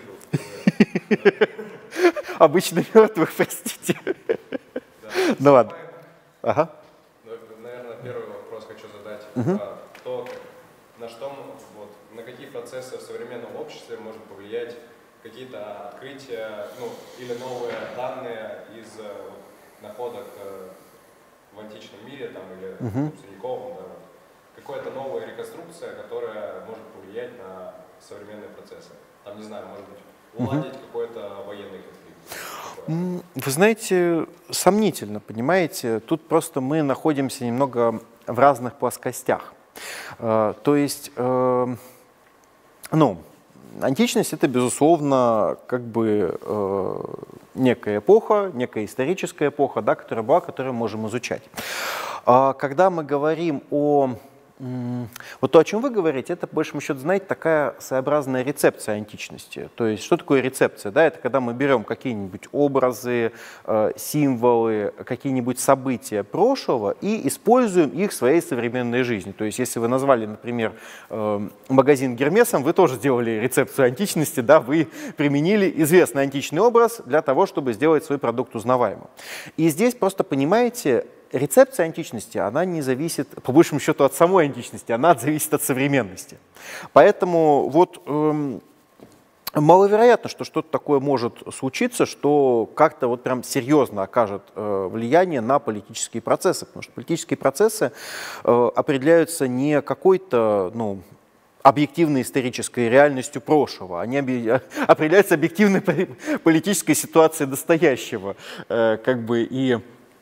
вижу. Обычно мертвых, простите. Ну ладно. Ага. Наверное, первый вопрос хочу задать. То, на что, вот, на какие процессы в современном обществе может повлиять какие-то открытия, ну, или новые данные из находок э, в античном мире, там, или uh-huh. в средневековом, да, какая-то новая реконструкция, которая может повлиять на современные процессы. Там, не знаю, может быть, уладить uh-huh. какой-то военный конфликт. Вы знаете, сомнительно, понимаете, тут просто мы находимся немного в разных плоскостях. Э, то есть, э, ну, античность — это, безусловно, как бы э, некая эпоха, некая историческая эпоха, да, которая была, которую мы можем изучать. А когда мы говорим о... Вот то, о чем вы говорите, это, по большому счету, знаете, такая своеобразная рецепция античности. То есть, что такое рецепция? Да, это когда мы берем какие-нибудь образы, э, символы, какие-нибудь события прошлого и используем их в своей современной жизни. То есть, если вы назвали, например, э, магазин Гермесом, вы тоже сделали рецепцию античности, да, вы применили известный античный образ для того, чтобы сделать свой продукт узнаваемым. И здесь просто, понимаете, рецепция античности, она не зависит, по большему счету, от самой античности, она зависит от современности. Поэтому вот эм, маловероятно, что что-то такое может случиться, что как-то вот прям серьезно окажет э, влияние на политические процессы, потому что политические процессы э, определяются не какой-то, ну, объективной исторической реальностью прошлого, они определяются объективной политической ситуацией настоящего, э, как бы и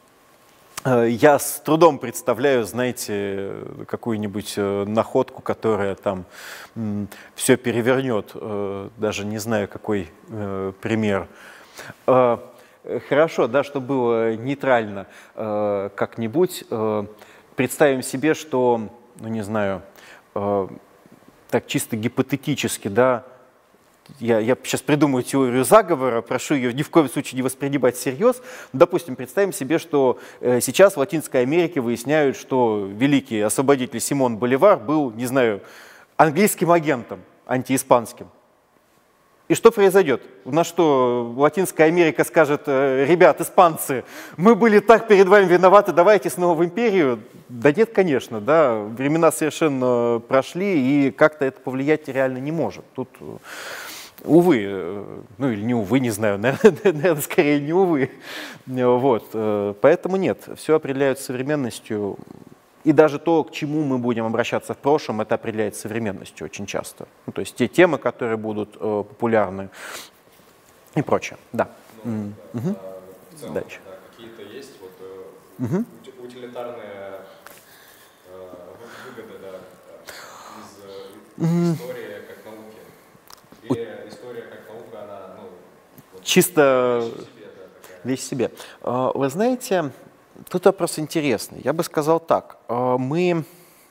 я с трудом представляю, знаете, какую-нибудь находку, которая там все перевернет, даже не знаю, какой пример. Хорошо, да, чтобы было нейтрально как-нибудь, представим себе, что, ну не знаю, так чисто гипотетически, да, Я, я сейчас придумаю теорию заговора, прошу ее ни в коем случае не воспринимать всерьез. Допустим, представим себе, что э, сейчас в Латинской Америке выясняют, что великий освободитель Симон Боливар был, не знаю, английским агентом антииспанским. И что произойдет? На что Латинская Америка скажет: ребят, испанцы, мы были так перед вами виноваты, давайте снова в империю? Да нет, конечно, да, времена совершенно прошли, и как-то это повлиять реально не может. Тут... Увы, ну или не увы, не знаю, наверное, наверное скорее не увы. Вот. Поэтому нет, все определяют современностью. И даже то, к чему мы будем обращаться в прошлом, это определяется современностью очень часто. Ну, то есть те темы, которые будут э, популярны и прочее. Да. Ну, Mm. да, Mm-hmm. а, в целом, Дальше. да, какие-то есть вот, Mm-hmm. ути- утилитарные э, выгоды, да, из Mm-hmm. истории как науки? Или история как наука, она, ну, вот, Чисто вещь в себе, да, такая? вещь в себе. А, Вы знаете, тут вопрос интересный. Я бы сказал так. А, Мы...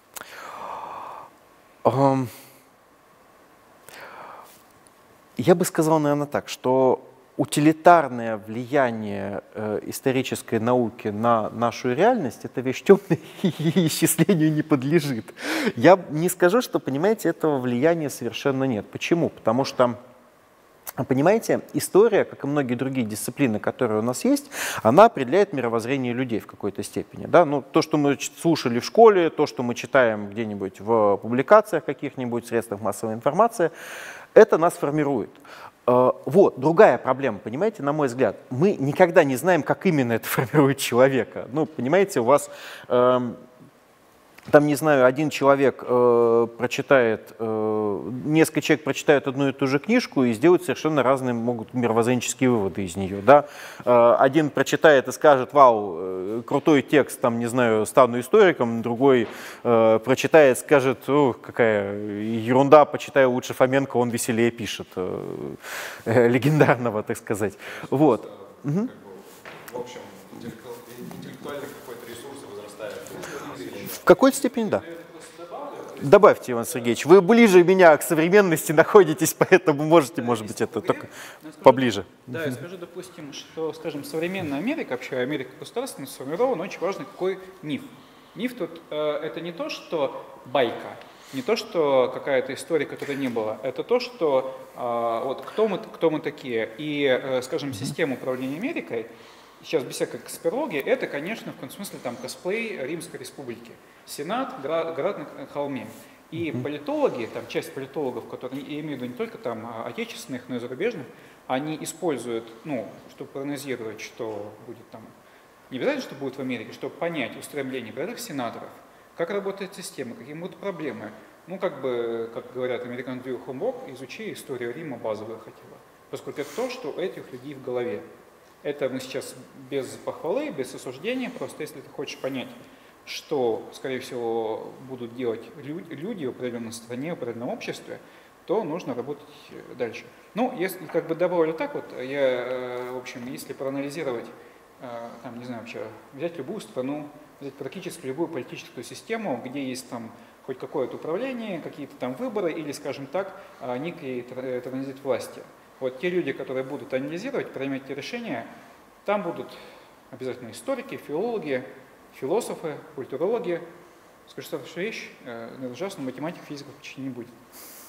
ам, Я бы сказал, наверное, так, что утилитарное влияние э, исторической науки на нашу реальность — это вещь темная и исчислению не подлежит. Я не скажу, что, понимаете, этого влияния совершенно нет. Почему? Потому что, понимаете, история, как и многие другие дисциплины, которые у нас есть, она определяет мировоззрение людей в какой-то степени. Да? Ну, то, что мы слушали в школе, то, что мы читаем где-нибудь в публикациях каких-нибудь, средствах массовой информации, это нас формирует. Вот, другая проблема, понимаете, на мой взгляд, мы никогда не знаем, как именно это формирует человека. Ну, понимаете, у вас... Эм, Там, не знаю, один человек э, прочитает, э, несколько человек прочитают одну и ту же книжку и сделают совершенно разные, могут мировоззренческие выводы из нее. Да? Э, один прочитает и скажет: вау, э, крутой текст, там, не знаю, стану историком, другой э, прочитает, скажет: о, какая ерунда, почитаю лучше Фоменко, он веселее пишет, э, э, легендарного, так сказать. Вот. Как бы, в общем, интеллектуальный какой-то ресурс возрастает. В какой-то степени да. Добавьте, Иван Сергеевич, вы ближе меня к современности находитесь, поэтому можете, может быть, это только поближе. Да, я скажу, допустим, что, скажем, современная Америка, вообще Америка государственная, сформирована очень важный какой миф. Миф тут э, это не то, что байка, не то, что какая-то история, которой не было, это то, что э, вот кто мы, кто мы такие. И, э, скажем, система управления Америкой, сейчас без всякой конспирологии, это, конечно, в каком смысле там косплей Римской Республики. Сенат, град, град на холме. И политологи, там часть политологов, которые, я имею в виду не только там отечественных, но и зарубежных, они используют, ну, чтобы проанализировать, что будет там, не обязательно, что будет в Америке, чтобы понять устремления городных сенаторов, как работает система, какие будут проблемы. Ну, как бы, как говорят американцы, do your homework, изучи историю Рима базовую хотела. Поскольку это то, что у этих людей в голове. Это мы сейчас без похвалы, без осуждения, просто если ты хочешь понять, что, скорее всего, будут делать люди в определенной стране, в определенном обществе, то нужно работать дальше. Ну, если как бы добавлю так вот, я, в общем, если проанализировать, там, не знаю, вообще, взять любую страну, взять практически любую политическую систему, где есть там хоть какое-то управление, какие-то там выборы или, скажем так, некий транзит власти. Вот те люди, которые будут анализировать, принимать эти решения, там будут обязательно историки, филологи, философы, культурологи. Скажу следующую вещь, на ужасно математик, физиков почти не будет.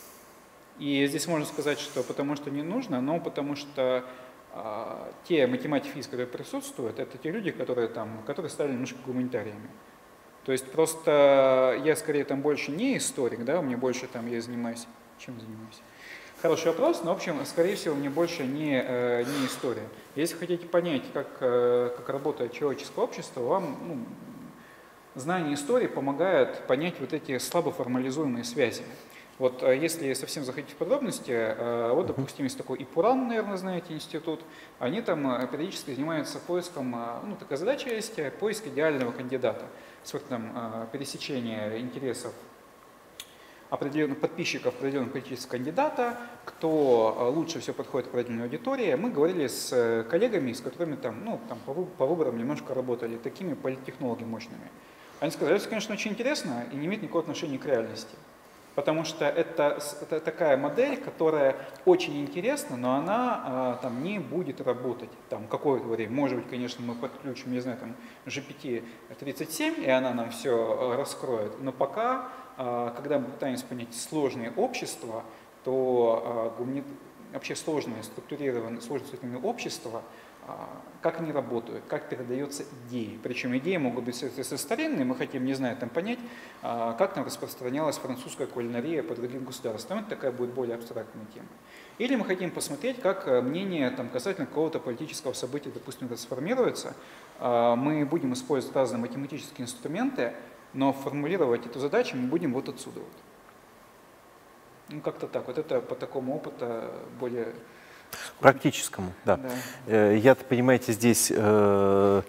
И здесь можно сказать, что потому что не нужно, но потому что а, те математики, физики, которые присутствуют, это те люди, которые, там, которые стали немножко гуманитариями. То есть просто я скорее там больше не историк, да, у меня больше там я занимаюсь, чем занимаюсь. Хороший вопрос, но, в общем, скорее всего, мне больше не, не история. Если хотите понять, как, как работает человеческое общество, вам ну, знание истории помогает понять вот эти слабо формализуемые связи. Вот если совсем заходить в подробности, вот, допустим, есть такой ИПУРАН, наверное, знаете, институт, они там периодически занимаются поиском, ну, такая задача есть, поиск идеального кандидата, с там пересечения интересов определенных подписчиков определенного политического кандидата, кто лучше всего подходит к определенной аудитории. Мы говорили с коллегами, с которыми там, ну, там по, по выборам немножко работали, такими политтехнологами мощными. Они сказали, это, конечно, очень интересно и не имеет никакого отношения к реальности. Потому что это, это такая модель, которая очень интересна, но она а, там, не будет работать там, какое-то время. Может быть, конечно, мы подключим, не знаю, там, джи пи ти тридцать семь, и она нам все раскроет. Но пока, а, когда мы пытаемся понять сложные общества, то а, вообще сложные структурированные, сложные структурированные общества, как они работают, как передаются идеи. Причем идеи могут быть старинные, мы хотим, не знаю, там понять, как там распространялась французская кулинария по другим государствам. Это такая будет более абстрактная тема. Или мы хотим посмотреть, как мнение там, касательно какого-то политического события, допустим, трансформируется. Мы будем использовать разные математические инструменты, но формулировать эту задачу мы будем вот отсюда. Вот. Ну, как-то так. Вот это по такому опыту более... Практическому, да. да. Я-то, понимаете, здесь э,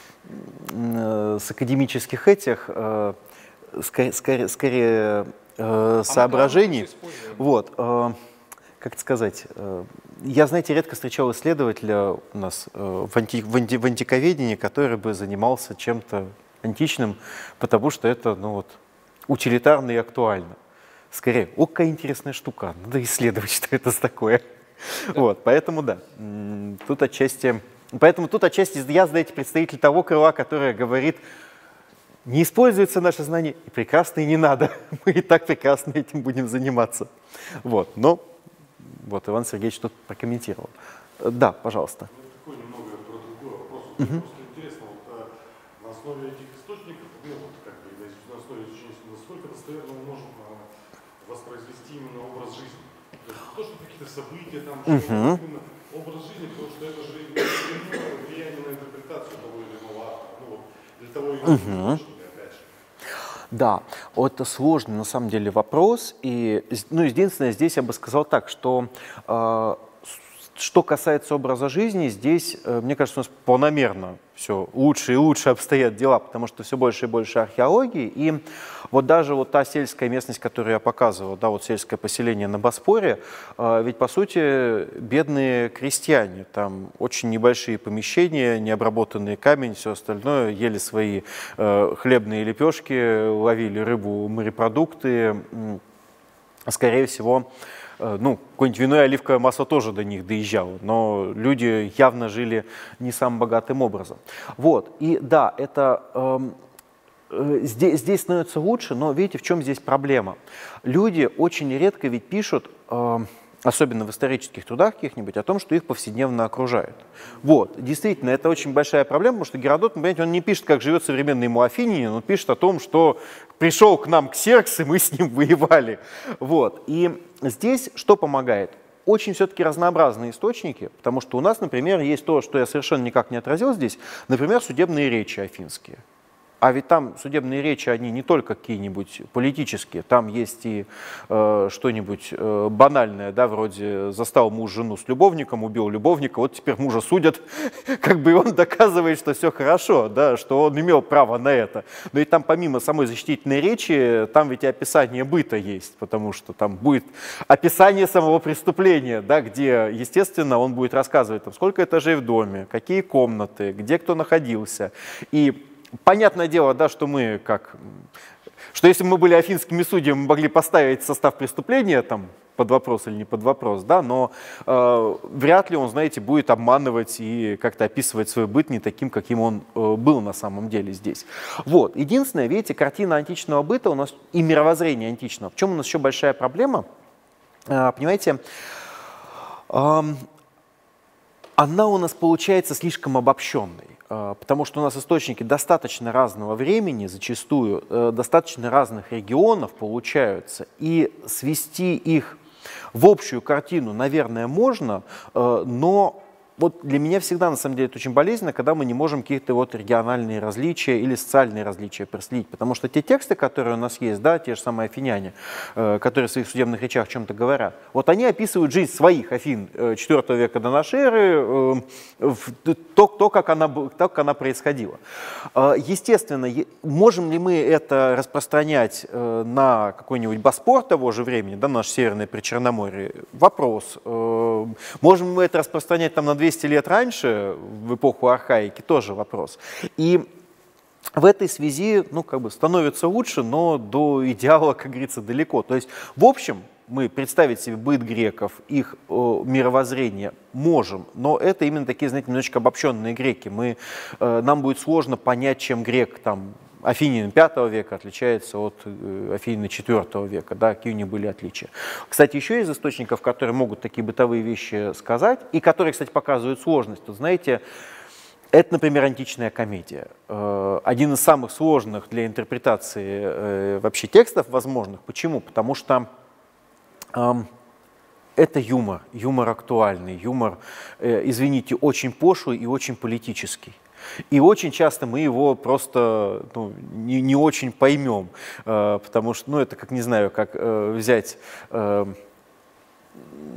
э, с академических этих, э, скорее, скорее, скорее э, соображений. Вот, э, как это сказать, э, я, знаете, редко встречал исследователя у нас э, в, анти, в, анти, в антиковедении, который бы занимался чем-то античным, потому что это, ну вот, утилитарно и актуально. Скорее, о, какая интересная штука, надо исследовать, что это такое. Да. Вот, поэтому да, тут отчасти, поэтому тут отчасти я, знаете, представитель того крыла, которое говорит, не используется наше знание, и прекрасно, и не надо, мы и так прекрасно этим будем заниматься. Вот, но вот Иван Сергеевич тут прокомментировал. Да, пожалуйста. Ну, такой немного про другой вопрос. Угу. Просто интересно, вот, на основе этих источников, ну, вот, как бы, на основе изучения, насколько достоверно мы можем воспроизвести именно образ жизни. То есть то, что какие-то события, там, uh-huh. что именно образ жизни, потому что это же влияние на интерпретацию того или иного автора, ну вот, для того или иного uh-huh. источника, опять же. Да, вот это сложный на самом деле вопрос, и, ну, единственное, здесь я бы сказал так, что э, что касается образа жизни, здесь, э, мне кажется, у нас планомерно все лучше и лучше обстоят дела, потому что все больше и больше археологии. И вот даже вот та сельская местность, которую я показывал, да, вот сельское поселение на Боспоре, э, ведь по сути бедные крестьяне, там очень небольшие помещения, необработанный камень, все остальное, ели свои э, хлебные лепешки, ловили рыбу, морепродукты, скорее всего, ну, какое-нибудь вино и оливковое масло тоже до них доезжало, но люди явно жили не самым богатым образом. Вот, и да, это эм, э, здесь, здесь становится лучше, но видите, в чем здесь проблема? Люди очень редко ведь пишут, э, особенно в исторических трудах каких-нибудь, о том, что их повседневно окружает. Вот, действительно, это очень большая проблема, потому что Геродот, понимаете, он не пишет, как живет современный ему афинянин, он пишет о том, что пришел к нам Ксеркс, и мы с ним воевали. Вот, и здесь что помогает? Очень все-таки разнообразные источники, потому что у нас, например, есть то, что я совершенно никак не отразил здесь, например, судебные речи афинские. А ведь там судебные речи, они не только какие-нибудь политические, там есть и э, что-нибудь э, банальное, да, вроде застал муж жену с любовником, убил любовника, вот теперь мужа судят, как бы он доказывает, что все хорошо, да, что он имел право на это. Но и там помимо самой защитительной речи, там ведь и описание быта есть, потому что там будет описание самого преступления, да, где, естественно, он будет рассказывать, там, сколько этажей в доме, какие комнаты, где кто находился. И понятное дело, да, что мы как, что если бы мы были афинскими судьями, мы могли поставить состав преступления там под вопрос или не под вопрос, да, но э, вряд ли он, знаете, будет обманывать и как-то описывать свой быт не таким, каким он э, был на самом деле здесь. Вот, единственное, видите, картина античного быта у нас и мировоззрение античного. В чем у нас еще большая проблема? Э, понимаете, э, она у нас получается слишком обобщенной. Потому что у нас источники достаточно разного времени, зачастую э, достаточно разных регионов получаются, и свести их в общую картину, наверное, можно, э, но вот для меня всегда, на самом деле, это очень болезненно, когда мы не можем какие-то вот региональные различия или социальные различия проследить. Потому что те тексты, которые у нас есть, да, те же самые афиняне, э, которые в своих судебных речах о чем-то говорят, вот они описывают жизнь своих Афин э, четвёртого века до нашей эры, э, то, то, как она, то, как она происходила. Э, естественно, е- можем ли мы это распространять э, на какой-нибудь Боспор того же времени, да, наше Северное Причерноморье? Вопрос. Э, можем мы это распространять там на двести лет раньше, в эпоху архаики, тоже вопрос. И в этой связи, ну, как бы становится лучше, но до идеала, как говорится, далеко. То есть, в общем, мы представить себе быт греков, их э, мировоззрение можем, но это именно такие, знаете, немножечко обобщенные греки. Мы, э, нам будет сложно понять, чем грек там афинин пятого века отличается от э, афинина четвёртого века, да, какие у них были отличия. Кстати, еще из источников, которые могут такие бытовые вещи сказать, и которые, кстати, показывают сложность, то, знаете, это, например, античная комедия. Э, один из самых сложных для интерпретации э, вообще текстов возможных. Почему? Потому что э, это юмор, юмор актуальный, юмор, э, извините, очень пошлый и очень политический. И очень часто мы его просто ну, не, не очень поймем, э, потому что, ну, это как, не знаю, как э, взять, э,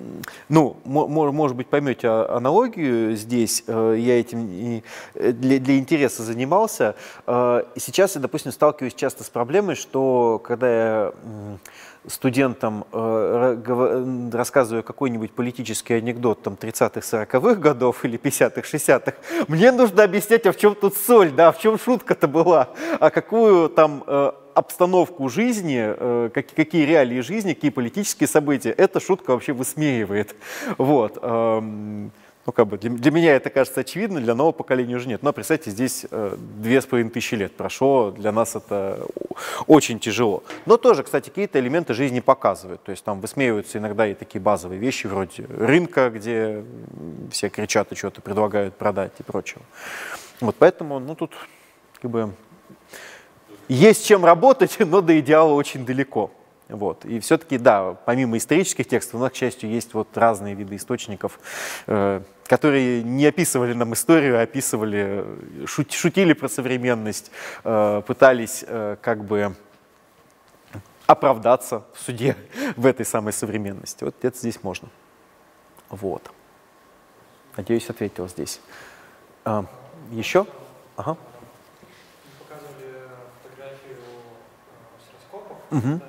Ну, может быть, поймете аналогию здесь. Я этим для, для интереса занимался. И сейчас я, допустим, сталкиваюсь часто с проблемой, что когда я студентам рассказываю какой-нибудь политический анекдот там тридцатых-сороковых годов или пятидесятых-шестидесятых, мне нужно объяснять, а в чем тут соль, да, в чем шутка-то была, а какую там обстановку жизни, какие реалии жизни, какие политические события, эта шутка вообще высмеивает. Вот. Ну, как бы для, для меня это кажется очевидно, для нового поколения уже нет. Но представьте, здесь две с половиной тысячи лет прошло, для нас это очень тяжело. Но тоже, кстати, какие-то элементы жизни показывают. То есть там высмеиваются иногда и такие базовые вещи вроде рынка, где все кричат и что-то предлагают продать и прочего. Вот поэтому, ну, тут как бы есть чем работать, но до идеала очень далеко. Вот. И все-таки, да, помимо исторических текстов, у нас, к счастью, есть вот разные виды источников, э, которые не описывали нам историю, а описывали, шут, шутили про современность, э, пытались э, как бы оправдаться в суде в этой самой современности. Вот это здесь можно. Вот. Надеюсь, ответил здесь. А, еще? Ага. Показывали фотографию с раскопов. Угу.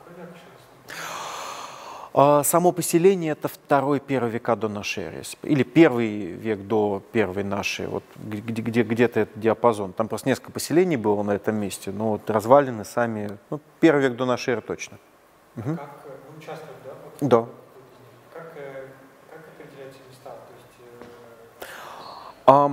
Какой век? Само поселение — это второй-первый века до нашей эры, или первый век до первой нашей, вот где, где, где-то этот диапазон. Там просто несколько поселений было на этом месте, но вот развалины сами, ну, первый век до нашей эры точно. А угу. как вы участвовали, да? Вот, Да. Как, как определяются места? То есть, а,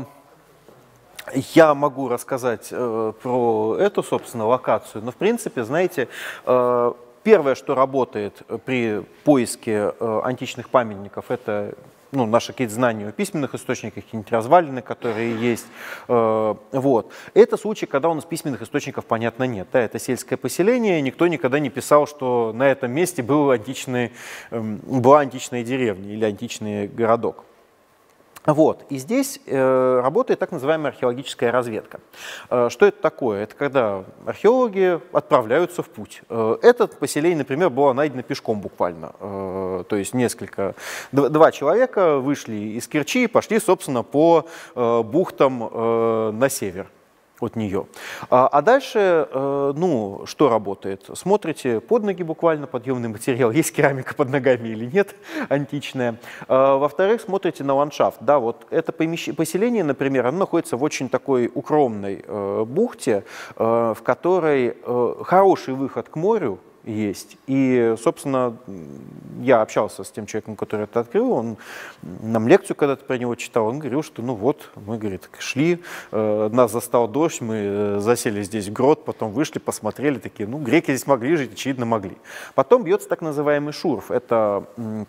я могу рассказать э, про эту, собственно, локацию, но в принципе, знаете, э, первое, что работает при поиске э, античных памятников, это ну, наши какие-то знания о письменных источниках, какие-нибудь развалины, которые есть. Э, вот. Это случай, когда у нас письменных источников, понятно, нет. Да, это сельское поселение, никто никогда не писал, что на этом месте был античный, э, была античная деревня или античный городок. Вот. И здесь э, работает так называемая археологическая разведка. Э, что это такое? Это когда археологи отправляются в путь. Э, это поселение, например, было найдено пешком буквально. Э, то есть несколько, два, два человека вышли из Керчи и пошли, собственно, по э, бухтам э, на север от нее. А, а дальше, э, ну, что работает? Смотрите под ноги буквально, подъемный материал, есть керамика под ногами или нет, античная. А, во-вторых, смотрите на ландшафт. Да, вот это помещ... поселение, например, оно находится в очень такой укромной э, бухте, э, в которой э, хороший выход к морю есть. И, собственно, я общался с тем человеком, который это открыл, он нам лекцию когда-то про него читал, он говорил, что ну вот, мы, говорит, шли, э, нас застал дождь, мы засели здесь в грот, потом вышли, посмотрели, такие, ну, греки здесь могли жить, очевидно, могли. Потом бьется так называемый шурф, это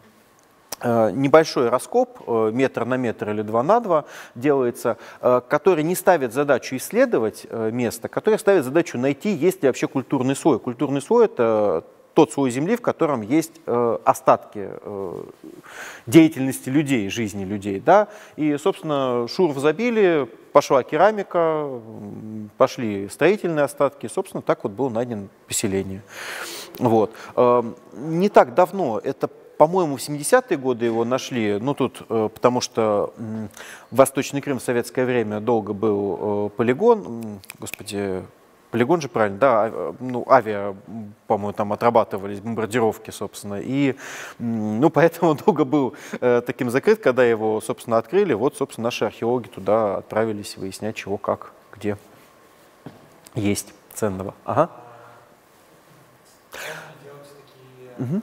небольшой раскоп, метр на метр или два на два делается, который не ставит задачу исследовать место, который ставит задачу найти, есть ли вообще культурный слой. Культурный слой — это тот слой земли, в котором есть остатки деятельности людей, жизни людей. Да? И, собственно, шурф забили, пошла керамика, пошли строительные остатки, собственно, так вот было найдено поселение. Вот. Не так давно, это по-моему, в семидесятые годы его нашли, ну тут, э, потому что э, Восточный Крым в советское время долго был э, полигон, э, господи, полигон же правильно, да, а, ну авиа, по-моему, там отрабатывались, бомбардировки, собственно, и, э, ну поэтому долго был э, таким закрыт, когда его, собственно, открыли, вот, собственно, наши археологи туда отправились выяснять, чего, как, где есть ценного. Ага. Делаются такие... Угу.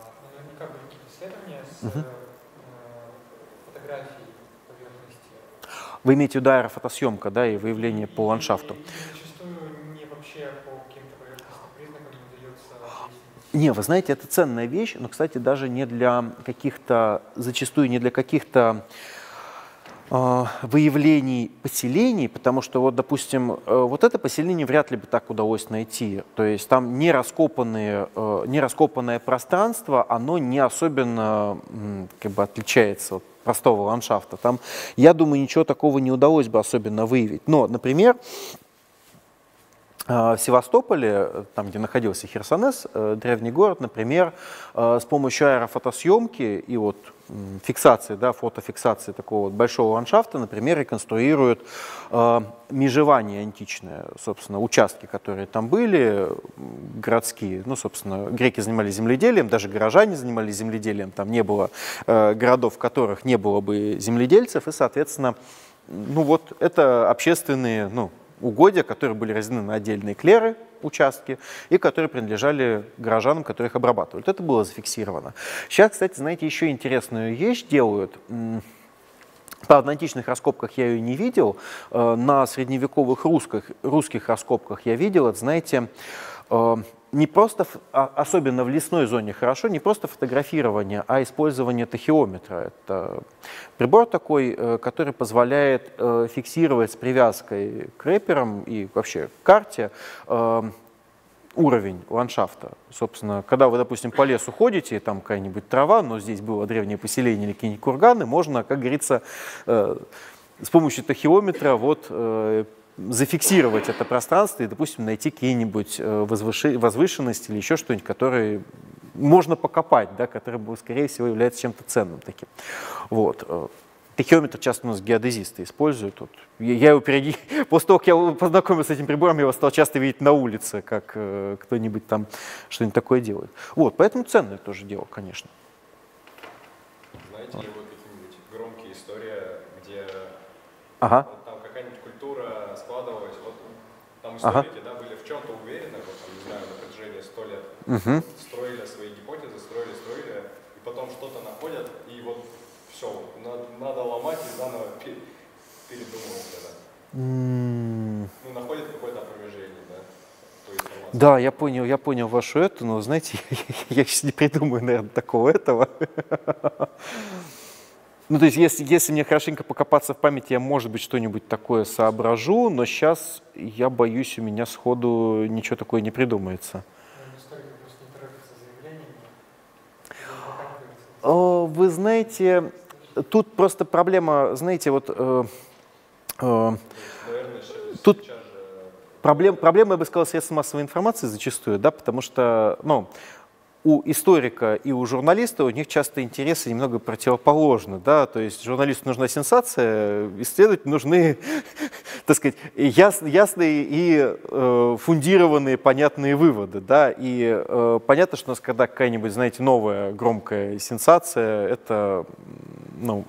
С угу. фотографией поверхности. Вы имеете в виду аэрофотосъемка, да, и выявление по ландшафту? И, и зачастую не вообще по каким-то поверхностным признакам не удается выяснить. Не, вы знаете, это ценная вещь, но, кстати, даже не для каких-то, зачастую не для каких-то э, выявлений поселений, потому что, вот, допустим, э, вот это поселение вряд ли бы так удалось найти. То есть там не раскопанные, э, не раскопанное пространство, оно не особенно м, как бы отличается от простого ландшафта. Там, я думаю, ничего такого не удалось бы особенно выявить. Но, например, В Севастополе, там, где находился Херсонес, древний город, например, с помощью аэрофотосъемки и вот фиксации, да, фотофиксации такого вот большого ландшафта, например, реконструируют э, межевание античное, собственно, участки, которые там были, городские. Ну, собственно, греки занимались земледелием, даже горожане занимались земледелием, там не было э, городов, в которых не было бы земледельцев, и, соответственно, ну вот это общественные, ну, угодья, которые были разделены на отдельные клеры, участки, и которые принадлежали горожанам, которые их обрабатывали. Это было зафиксировано. Сейчас, кстати, знаете, еще интересную вещь делают. Правда, на античных раскопках я ее не видел, на средневековых русских, русских раскопках я видел, это, знаете, не просто, особенно в лесной зоне хорошо, не просто фотографирование, а использование тахеометра. Это прибор такой, который позволяет фиксировать с привязкой к рэперам и вообще к карте уровень ландшафта. Собственно, когда вы, допустим, по лесу ходите, там какая-нибудь трава, но здесь было древнее поселение или какие-нибудь курганы, можно, как говорится, с помощью тахеометра вот зафиксировать это пространство и, допустим, найти какие-нибудь возвышенности или еще что-нибудь, которые можно покопать, да, которые, скорее всего, являются чем-то ценным таким. Вот. Тахеометр часто у нас геодезисты используют. Вот. Я его периоди... После того, как я познакомился с этим прибором, я его стал часто видеть на улице, как э, кто-нибудь там что-нибудь такое делает. Вот. Поэтому ценное тоже дело, конечно. Знаете ли вы какие-нибудь громкие истории, где ага. вот, там какая-нибудь культура складывалась, вот там историки, ага. да, были в чем-то уверены, вот, там, не знаю, на протяжении сто лет, угу. строили свои гипотезы, строили, строили, и потом что-то находят, и вот все, надо, надо ломать и заново передумывать это. Mm. Ну, находят какое-то опровержение, да? Да, я понял, я понял вашу эту, но, знаете, я, я сейчас не придумаю, наверное, такого этого. Ну, то есть, если, если мне хорошенько покопаться в памяти, я, может быть, что-нибудь такое соображу, но сейчас, я боюсь, у меня сходу ничего такое не придумается. Вы знаете, тут просто проблема, знаете, вот э, э, тут проблем, проблема, я бы сказал, средств массовой информации зачастую, да, потому что, ну, у историка и у журналиста у них часто интересы немного противоположны, да, то есть журналисту нужна сенсация, исследователю нужны, так сказать, яс, ясные и э, фундированные, понятные выводы, да, и э, понятно, что у нас, когда какая-нибудь, знаете, новая громкая сенсация, это, ну,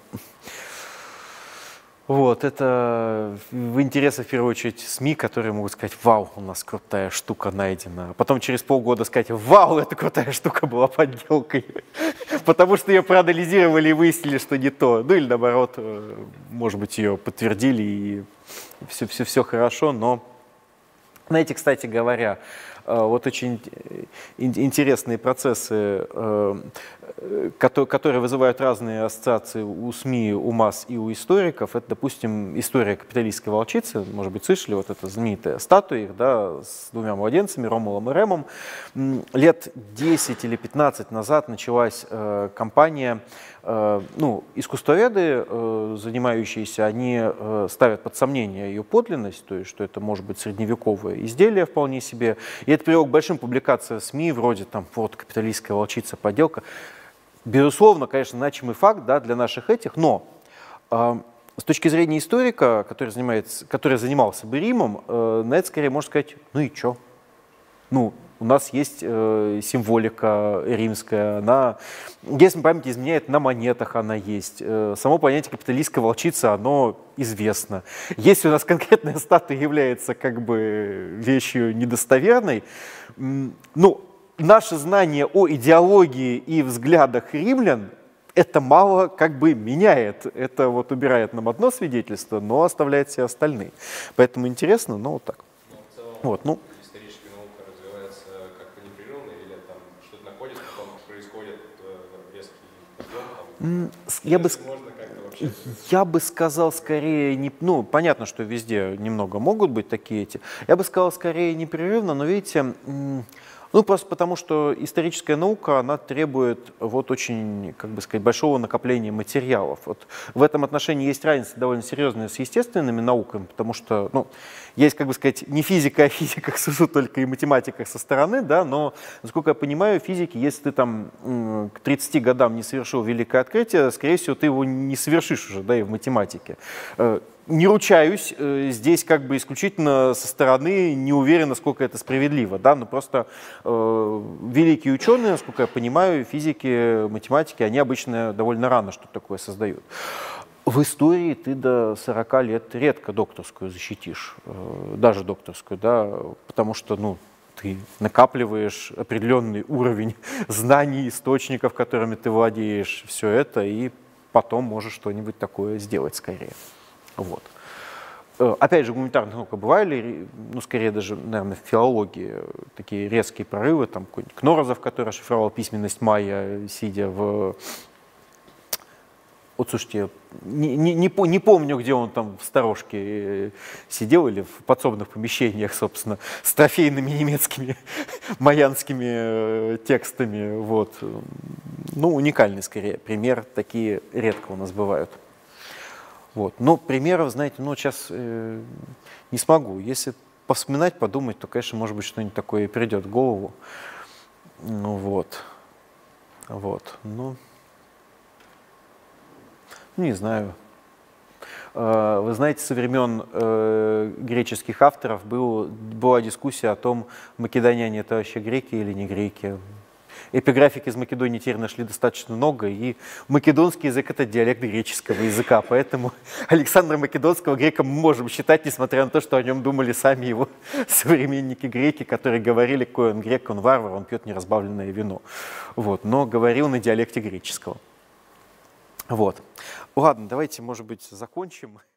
вот, это в интересах, в первую очередь, СМИ, которые могут сказать: вау, у нас крутая штука найдена. А потом через полгода сказать: вау, эта крутая штука была подделкой. Потому что ее проанализировали и выяснили, что не то. Ну или наоборот, может быть, ее подтвердили и все, все, все хорошо. Но, знаете, кстати говоря, вот очень интересные процессы, которые вызывают разные ассоциации у СМИ, у масс и у историков. Это, допустим, история капиталистской волчицы. Может быть, слышали, вот эта знаменитая статуя их, да, с двумя младенцами, Ромулом и Ремом. Лет десять или пятнадцать назад началась э, кампания. Э, ну, искусствоведы, э, занимающиеся, они э, ставят под сомнение ее подлинность, то есть, что это может быть средневековое изделие вполне себе. И это привело к большим публикациям в СМИ, вроде там вот капиталистская волчица, подделка. Безусловно, конечно, значимый факт, да, для наших этих, но э, с точки зрения историка, который, занимается, который занимался бы Римом, э, на это скорее можно сказать: ну и чё? Ну, у нас есть э, символика римская, она, если память изменяет, на монетах она есть. Э, само понятие капиталистской волчицы, оно известно. Если у нас конкретная статуя является как бы вещью недостоверной, ну, наше знание о идеологии и взглядах римлян это мало как бы меняет. Это вот убирает нам одно свидетельство, но оставляет все остальные. Поэтому интересно, но вот так. Но в целом, вот, ну. историческая наука развивается как-то непрерывно, или там что-то находится, потом происходит резкий подъем? Я бы, можно как-то вообще... я бы сказал скорее, не, ну, понятно, что везде немного могут быть такие эти. Я бы сказал скорее непрерывно, но видите, Ну, просто потому, что историческая наука, она требует вот очень, как бы сказать, большого накопления материалов. Вот в этом отношении есть разница довольно серьезная с естественными науками, потому что, ну, есть, как бы сказать, не физика, а физика к СУ только и математика со стороны, да, но, насколько я понимаю, в физике, если ты там к тридцати годам не совершил великое открытие, скорее всего, ты его не совершишь уже, да, и в математике. Не ручаюсь, здесь как бы исключительно со стороны не уверен, насколько это справедливо, да, но просто э, великие ученые, насколько я понимаю, физики, математики, они обычно довольно рано что-то такое создают. В истории ты до сорока лет редко докторскую защитишь, э, даже докторскую, да, потому что, ну, ты накапливаешь определенный уровень знаний, источников, которыми ты владеешь, все это, и потом можешь что-нибудь такое сделать скорее. Вот. Опять же, в гуманитарных науках бывали, ну, скорее даже, наверное, в филологии такие резкие прорывы, там какой-нибудь Кнорозов, который расшифровал письменность майя, сидя в... Вот, слушайте, не, не, не, не помню, где он там в сторожке сидел или в подсобных помещениях, собственно, с трофейными немецкими майянскими текстами. Вот. Ну, уникальный, скорее, пример, такие редко у нас бывают. Вот. Но примеров, знаете, ну, сейчас э, не смогу. Если повспоминать, подумать, то, конечно, может быть, что-нибудь такое и придет в голову. Ну, вот. Вот. Ну, не знаю. Э, вы знаете, со времен э, греческих авторов был, была дискуссия о том, македоняне это вообще греки или не греки. Эпиграфик из Македонии теперь нашли достаточно много, и македонский язык — это диалект греческого языка, поэтому Александра Македонского греком мы можем считать, несмотря на то, что о нем думали сами его современники греки, которые говорили, какой он грек, он варвар, он пьет неразбавленное вино. Вот, но говорил на диалекте греческого. Вот. Ладно, давайте, может быть, закончим.